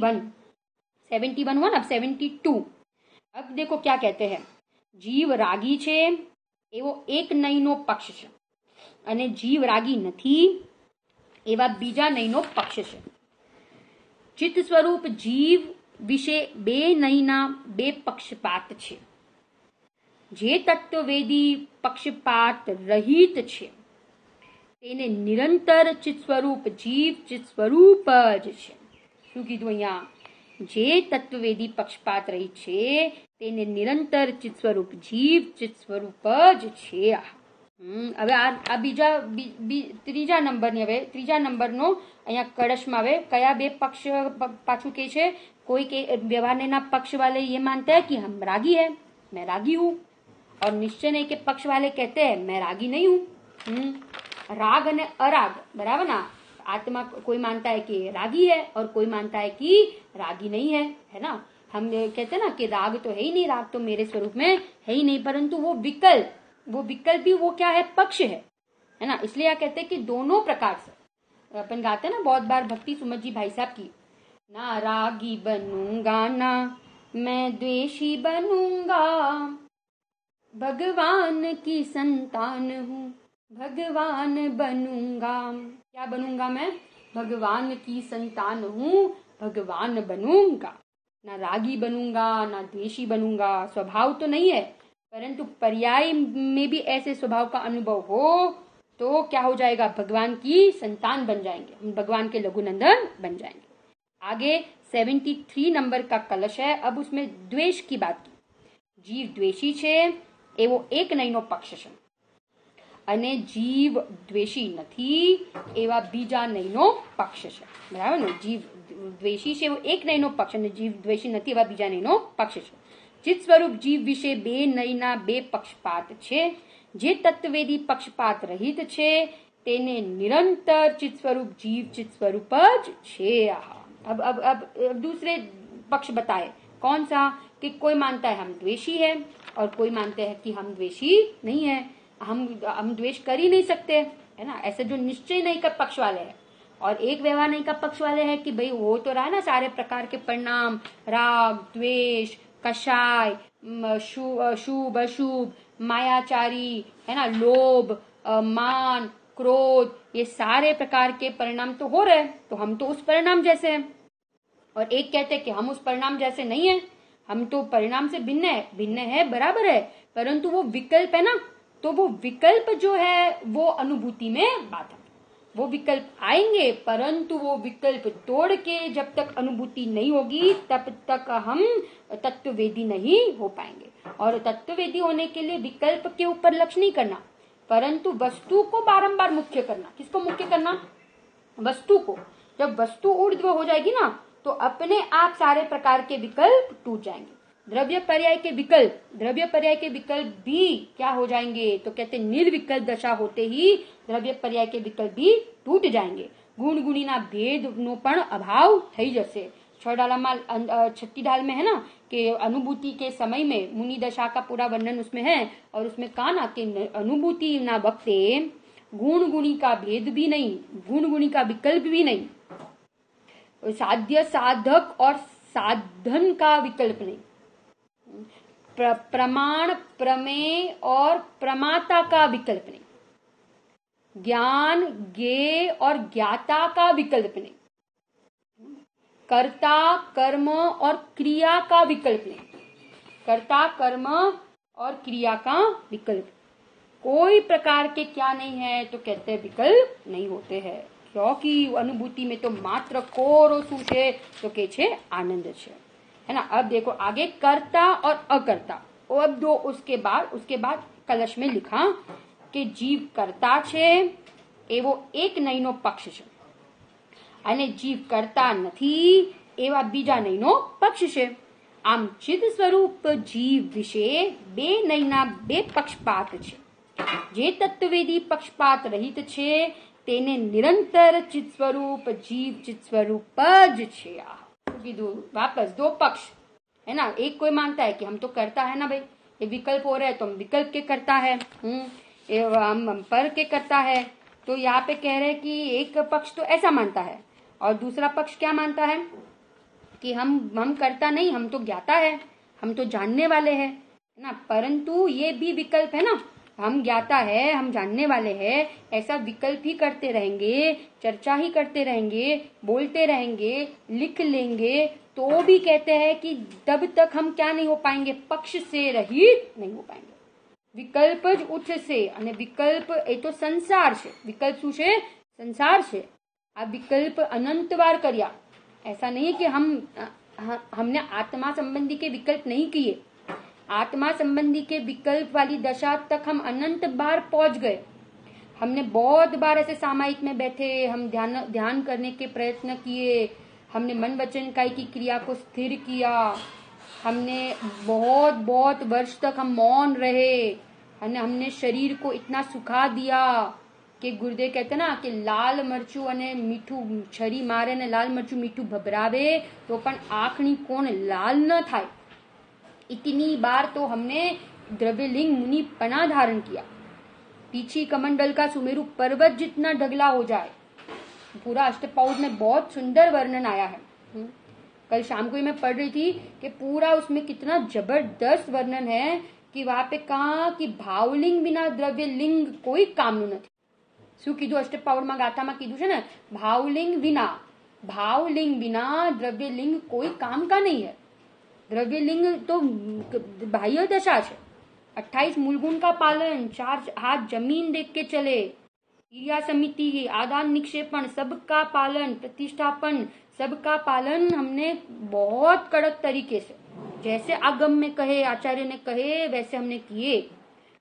71 हुआ ना, अब 72. अब देखो क्या कहते हैं. जीव रागी छे एवो एक नयनो पक्ष छे અને જીવ રાગી નથી એવા બીજા નયનો પક્ષ છે. ચિત્ત સ્વરૂપ જીવ વિશે 2 નયના 2 પક્ષપાત છે. જે તત્વવેદી પક્ષપાત રહિત છે તેને નિરંતર ચિત્ત સ્વરૂપ જીવ ચિત્ત સ્વરૂપ જ છે. શું કીધું અહીંયા? જે તત્વવેદી પક્ષપાત રહી છે તેને નિરંતર ચિત્ત સ્વરૂપ જીવ ચિત્ત સ્વરૂપ જ છે. હવે આ ત્રીજા નંબરનો અહીંયા કળશમાં હવે કયા 2 પક્ષ પાછું કે છે? कोई के व्यवहार ना पक्ष वाले ये मानते हैं कि हम रागी है, मैं रागी हूँ, और निश्चय नहीं के पक्ष वाले कहते हैं मैं रागी नहीं हूँ. राग અને अराग बराबर ना. आत्मा कोई मानता है कि रागी है और कोई मानता है कि रागी नहीं है ना. हम कहते हैं ना कि राग तो है ही नहीं, राग तो मेरे स्वरूप में है ही नहीं, परंतु वो विकल्प भी वो क्या है? पक्ष है ना. इसलिए क्या कहते हैं कि दोनों प्रकार से अपन गाते हैं ना बहुत बार भक्ति सुमत जी भाई साहब की, ना रागी बनूंगा ना मैं द्वेषी बनूंगा, भगवान की संतान हूँ भगवान बनूंगा. क्या बनूंगा मैं? भगवान की संतान हूँ भगवान बनूंगा. ना रागी बनूंगा ना द्वेषी बनूंगा. स्वभाव तो नहीं है, परंतु पर्याय में भी ऐसे स्वभाव का अनुभव हो तो क्या हो जाएगा? भगवान की संतान बन जाएंगे, हम भगवान के लघुनंदन बन जाएंगे. आगे 73 नंबर का कलश है. अब उसमें द्वेष की बात की. जीव द्वेषी छे एवो एक नयनो पक्ष छे. અને જીવ દ્વેષી નથી એવા બીજા નહીંનો પક્ષ છે. બરાબર ને? જીવ દ્વેષી છે એવો એક નહીંનો પક્ષ અને જીવ દ્વેષી નથી એવા બીજા નહીંનો પક્ષ છે. ચિત્ત સ્વરૂપ જીવ વિશે બે નહીંના બે પક્ષપાત છે. જે તત્વવેદી પક્ષપાત રહિત છે તેને निरंतर चित स्वरूप जीव चित स्वरूप छे. अब दूसरे पक्ष बताए. कौन सा? कि कोई मानता है हम द्वेषी है और कोई मानते हैं कि हम द्वेषी नहीं है, हम द्वेष कर ही नहीं सकते, है ना. ऐसे जो निश्चय नहीं का पक्ष वाले हैं. और एक व्यवहार नहीं का पक्ष वाले हैं कि भाई हो तो रहा है ना सारे प्रकार के परिणाम, राग द्वेष कषाय, शुभ अशुभ, मायाचारी, है ना, लोभ, मान, क्रोध, ये सारे प्रकार के परिणाम तो हो रहे हैं, तो हम तो उस परिणाम जैसे हैं. और एक कहते हैं कि हम उस परिणाम जैसे नहीं है, हम तो परिणाम से भिन्न है बराबर है, परंतु वो विकल्प है ना, तो वो विकल्प जो है वो अनुभूति में बाधा. वो विकल्प आएंगे परंतु वो विकल्प तोड़ के जब तक अनुभूति नहीं होगी तब तक हम तत्ववेदी नहीं हो पाएंगे. और तत्ववेदी होने के लिए विकल्प के ऊपर लक्ष्य नहीं करना परंतु वस्तु को बारंबार मुख्य करना. किसको मुख्य करना? वस्तु को. जब वस्तु ऊर्ध्व हो जाएगी ना तो अपने आप सारे प्रकार के विकल्प टूट जाएंगे. द्रव्य पर्याय के विकल्प भी क्या हो जाएंगे? तो कहते निर्विकल्प दशा होते ही द्रव्य पर्याय के विकल्प भी टूट जाएंगे. गुण गुणीना भेद नो पण अभाव थई जશે. छठी ढाल में है ना कि अनुभूति के समय में मुनि दशा का पूरा वर्णन उसमें है और उसमें कहा ना कि अनुभूति ना वक्ते गुण गुणी का भेद भी नहीं, गुण गुणी का विकल्प भी नहीं, साध्य साधक और साधन का विकल्प नहीं, प्रमाण प्रमेय और प्रमाता का विकल्प नहीं, ज्ञान ज्ञेय और ज्ञाता का विकल्प नहीं, कर्ता कर्म और क्रिया का विकल्प नहीं, कर्ता कर्म और क्रिया का विकल्प कोई प्रकार के क्या नहीं है. तो कहते हैं विकल्प नहीं होते हैं क्योंकि अनुभूति में तो मात्र कोरो शू छे तो के छे आनंद छे, है ना. अब देखो आगे कर्ता और अकर्ता. अब दो उसके बाद कलश में लिखा कि जीव कर्ता छे एवो एक नहींनो पक्ष छे અને જીવ કરતા નથી એવા બીજા નહીંનો પક્ષ છે. આમ ચિત્ત સ્વરૂપ જીવ વિશે બે નહીંના બે પક્ષપાત છે. જે તત્વવેદી પક્ષપાત રહિત છે તેને નિરંતર ચિત્ત स्वरूप जीव चित्त स्वरूप ज છે. कीधु वापस दो पक्ष है ना. एक कोई मानता है कि हम तो करता है ना भाई, ये विकल्प हो रहा है तो हम विकल्प के करता है, हम पर के करता है. तो यहाँ पे कह रहे हैं कि एक पक्ष तो ऐसा मानता है और दूसरा पक्ष क्या मानता है कि हम करता नहीं, हम तो ज्ञाता है, हम तो जानने वाले हैं, है ना. परंतु ये भी विकल्प है ना, हम ज्ञाता है, हम जानने वाले हैं, ऐसा विकल्प ही करते रहेंगे, चर्चा ही करते रहेंगे, बोलते रहेंगे, लिख लेंगे तो भी कहते हैं कि तब तक हम क्या नहीं हो पाएंगे, पक्ष से रहित नहीं हो पाएंगे. विकल्प ज उठશે અને વિકલ્પ એ તો સંસાર છે. વિકલ્પ શું છે? સંસાર છે. આ વિકલ્પ अनंत बार કર્યા. ऐसा नहीं है कि हमने आत्मा संबंधी के विकल्प नहीं किए. आत्मा संबंधी के विकल्प वाली दशा तक हम अनंत बार पहुंच गए. हमने बहुत बार ऐसे सामायिक में बैठे, हम ध्यान करने के प्रयत्न किए, हमने मन वचन काई की क्रिया को स्थिर किया, हमने बहुत वर्ष तक हम मौन रहे, हमने शरीर को इतना सुखा दिया कि गुरुदेव कहते ना कि लाल मरचू अने मीठू छरी मारे ने लाल मरचू मीठू भभरावे तो पण आँखनी कोण लाल न थाय. इतनी बार तो हमने द्रव्यलिंग मुनि पना धारण किया. पीछी कमंडल का सुमेरु पर्वत जितना ढगला हो जाए. पूरा अष्टपाउड में बहुत सुंदर वर्णन आया है. कल शाम को ही मैं पढ़ रही थी कि पूरा उसमें कितना जबरदस्त वर्णन है कि वहां पे कहा कि भावलिंग बिना द्रव्यलिंग कोई कामનું નથી. શું કીધું અષ્ટપાઉડમાં ગાથામાં કીધું છે ને, भावलिंग बिना द्रव्यलिंग कोई काम का नहीं है. द्रव्यलिंग तो बाह्य दशा है. 28 मूलगुण का पालन, 4 हाथ जमीन देख के चले, क्रिया समिति, आदान निक्षेपण, सबका पालन, प्रतिष्ठापन, सबका पालन हमने बहुत कड़क तरीके से, जैसे आगम में कहे, आचार्य ने कहे वैसे हमने किए.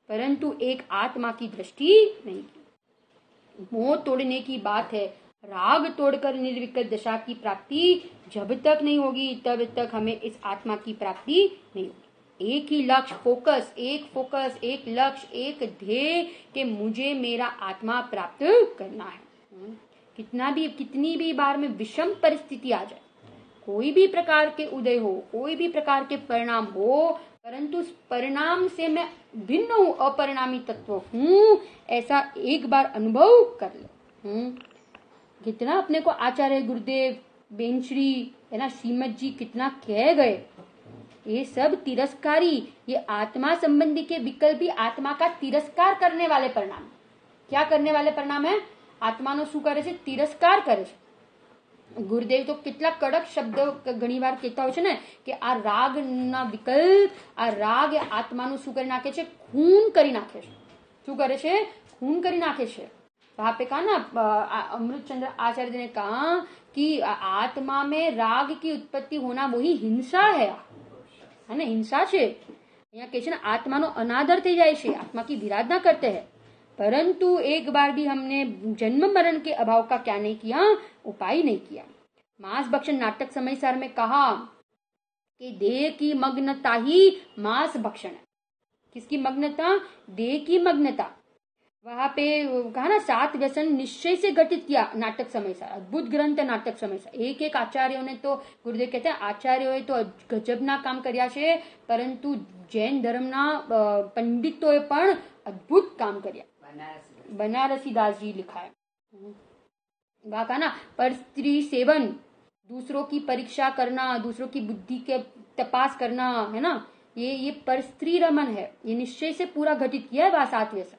परंतु एक आत्मा की दृष्टि नहीं की। मोह तोड़ने की बात है, राग तोड़कर निर्विकल्प दशा की प्राप्ति जब तक नहीं होगी तब तक हमें इस आत्मा की प्राप्ति नहीं होगी। एक ही लक्ष्य, फोकस, एक लक्ष्य, एक ध्येय कि मुझे मेरा आत्मा प्राप्त करना है। कितनी भी बार में विषम परिस्थिति आ जाए, कोई भी प्रकार के उदय हो, कोई भी प्रकार के परिणाम हो, परंतु उस परिणाम से मैं भिन्न हूं, अपरिणामी तत्व हूं, ऐसा एक बार अनुभव कर ले। कितना अपने को आचार्य गुरुदेव, बेंचरी, है ना, श्रीमद जी कितना कह गए। ये सब तिरस्कारी, ये आत्मा संबंधी के विकल्प भी आत्मा का तिरस्कार करने वाले परिणाम। क्या करने वाले परिणाम है? आत्मा नो शू करे છે? तिरस्कार करे છે। ગુરુદેવ તો કેટલા કડક શબ્દ ઘણી વાર કહેતા હોય છે ને કે આ રાગના વિકલ્પ, આ રાગ આત્માનું શું કરી નાખે છે? ખૂન કરી નાખે છે। શું કરે છે? खून કરી નાખે છે। वहां पे कहा ना, अमृत चंद्र आचार्य जी ने कहा कि आत्मा में राग की उत्पत्ति होना वही हिंसा है ना, हिंसा છે। અહીંયા કહે છે ને આત્માનો અનાદર થઈ જાય છે, आत्मा की विराधना करते हैं। परंतु एक बार भी हमने जन्म मरण के अभाव का क्या नहीं किया? उपाय नहीं किया। मांस भक्षण नाटक समय सार में कहा कि देह की मग्नता ही मांस भक्षण है। किसकी मग्नता? देह की मग्नता। वहां पे कहा ना 7 व्यसन निश्चय से घटित किया नाटक समय सार। अद्भुत ग्रंथ है नाटक समय सार। एक एक आचार्यों ने तो, गुरुदेव कहते हैं आचार्यों तो गजबना काम કર્યા છે, परंतु जैन धर्मना पंडितोए पण अद्भुत काम કર્યા। बनारसी दास जी लिखा है। वहां कहा ना, पर स्त्री सेवन, दूसरों की परीक्षा करना, दूसरों की बुद्धि के तपास करना, है ना, ये पर स्त्री रमन है। ये निश्चय से पूरा घटित किया है वहां 7 व्यसन।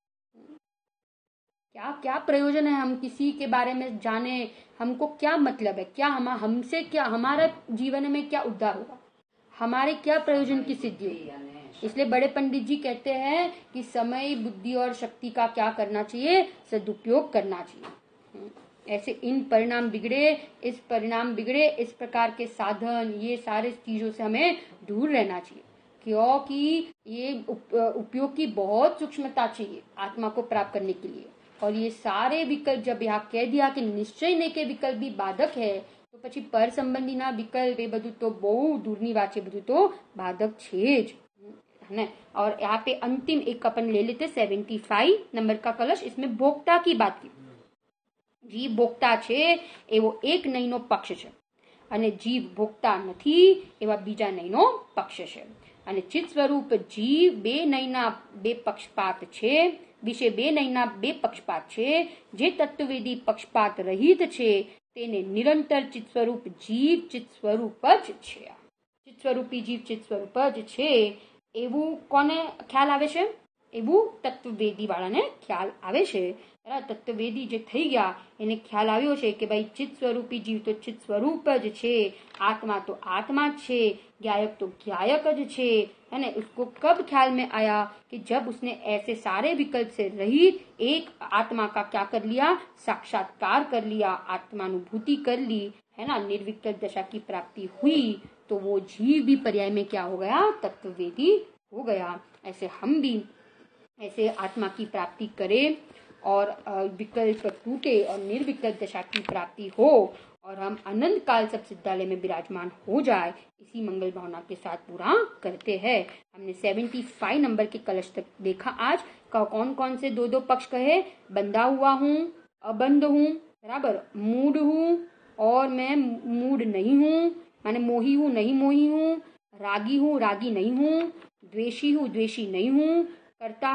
क्या क्या प्रयोजन है? हम किसी के बारे में जाने, हमको क्या मतलब है? क्या हमसे क्या, हमारा जीवन में क्या उद्धार होगा? हमारे क्या प्रयोजन की सिद्धि होगी? इसलिए बड़े पंडित जी कहते हैं कि समय, बुद्धि और शक्ति का क्या करना चाहिए? सदुपयोग करना चाहिए। ऐसे इन परिणाम बिगड़े, इस परिणाम बिगड़े, इस प्रकार के साधन, ये सारे चीजों से हमें दूर रहना चाहिए, क्योंकि ये उपयोग की बहुत सूक्ष्मता चाहिए आत्मा को प्राप्त करने के लिए। और ये सारे विकल्प जब यहाँ कह दिया कि निश्चय ने के विकल्प भी बाधक है, तो પછી પર સંબંધીના વિકલ્પ એ બધું તો બહુ દૂરની વાત છે, બધું તો બાધક છે જ, है ना। और यहाँ पे अंतिम एक अपन ले लेते 75 नंबर का कलश। इसमें भोक्ता की बात की। जीव भोक्ता છે એવો એક નહીનો પક્ષ છે, અને જીવ ભોક્તા નથી એવા બીજા નહીનો પક્ષ છે। અને ચિત્ત સ્વરૂપ જીવ બે નહીના બે પક્ષપાત છે, વિશે બે નહીના બે પક્ષપાત છે। જે તત્વવેદી પક્ષપાત રહિત છે તેને નિરંતર ચિત્ત સ્વરૂપ જીવ ચિત્ત સ્વરૂપ જ છે। ચિત્ત સ્વરૂપી જીવ ચિત્ત સ્વરૂપ જ છે એવું કોને ખ્યાલ આવે છે? એવું તત્વવેદી વાળાને ખ્યાલ આવે છે। તત્વવેદી જે થઈ ગયા એને ખ્યાલ આવ્યો છે કે ભાઈ ચિત્ત સ્વરૂપી જીવ તો ચિત્ત સ્વરૂપ જ છે, आत्मा तो आत्मा છે, ज्ञायक तो ज्ञायक જ છે। है ना। उसको कब ख्याल में आया? कि जब उसने ऐसे सारे विकल्प से रहित एक आत्मा का क्या कर लिया? साक्षात्कार कर लिया, आत्मानुभूति कर ली, है ना, निर्विकल्प दशा की प्राप्ति हुई, तो वो जीव भी पर्याय में क्या हो गया? तत्ववेदी हो गया। ऐसे हम भी ऐसे आत्मा की प्राप्ति करें और विकल्प टूटे और निर्विकल्प दशा की प्राप्ति हो और हम अनंत काल सब सिद्धालय में विराजमान हो जाए, इसी मंगल भावना के साथ पूरा करते हैं। हमने 75 नंबर के कलश तक देखा। आज कौन कौन से 2-2 पक्ष कहे? बंधा हुआ हूँ, अबंध हूँ, बराबर, मूड हूँ और मैं मूड नहीं हूँ, माने मोही हूँ नहीं मोही हूँ, रागी हूँ रागी नहीं हूँ, द्वेषी हूँ द्वेषी नहीं हूँ, करता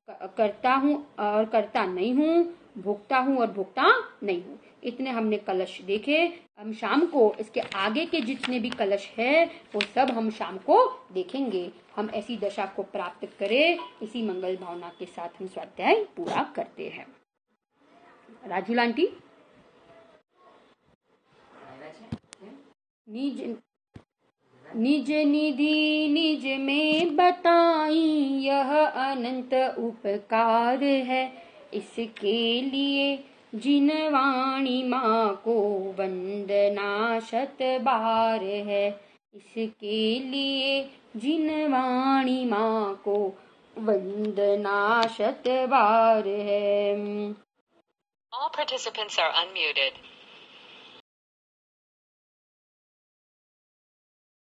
हूँ और करता नहीं हूँ, भोक्ता हूँ और भोक्ता नहीं हूँ। इतने हमने कलश देखे। हम शाम को इसके आगे के जितने भी कलश है वो सब हम शाम को देखेंगे। हम ऐसी दशा को प्राप्त करें, इसी मंगल भावना के साथ हम स्वाध्याय पूरा करते हैं। राजू आंटी, निज निधि निज में बताई यह अनंत उपकार है, इसके लिए जिन वाणी माँ को वंदना शत बार है, इसके लिए जिन वाणी माँ को वंदना शतबार है। All participants are unmuted.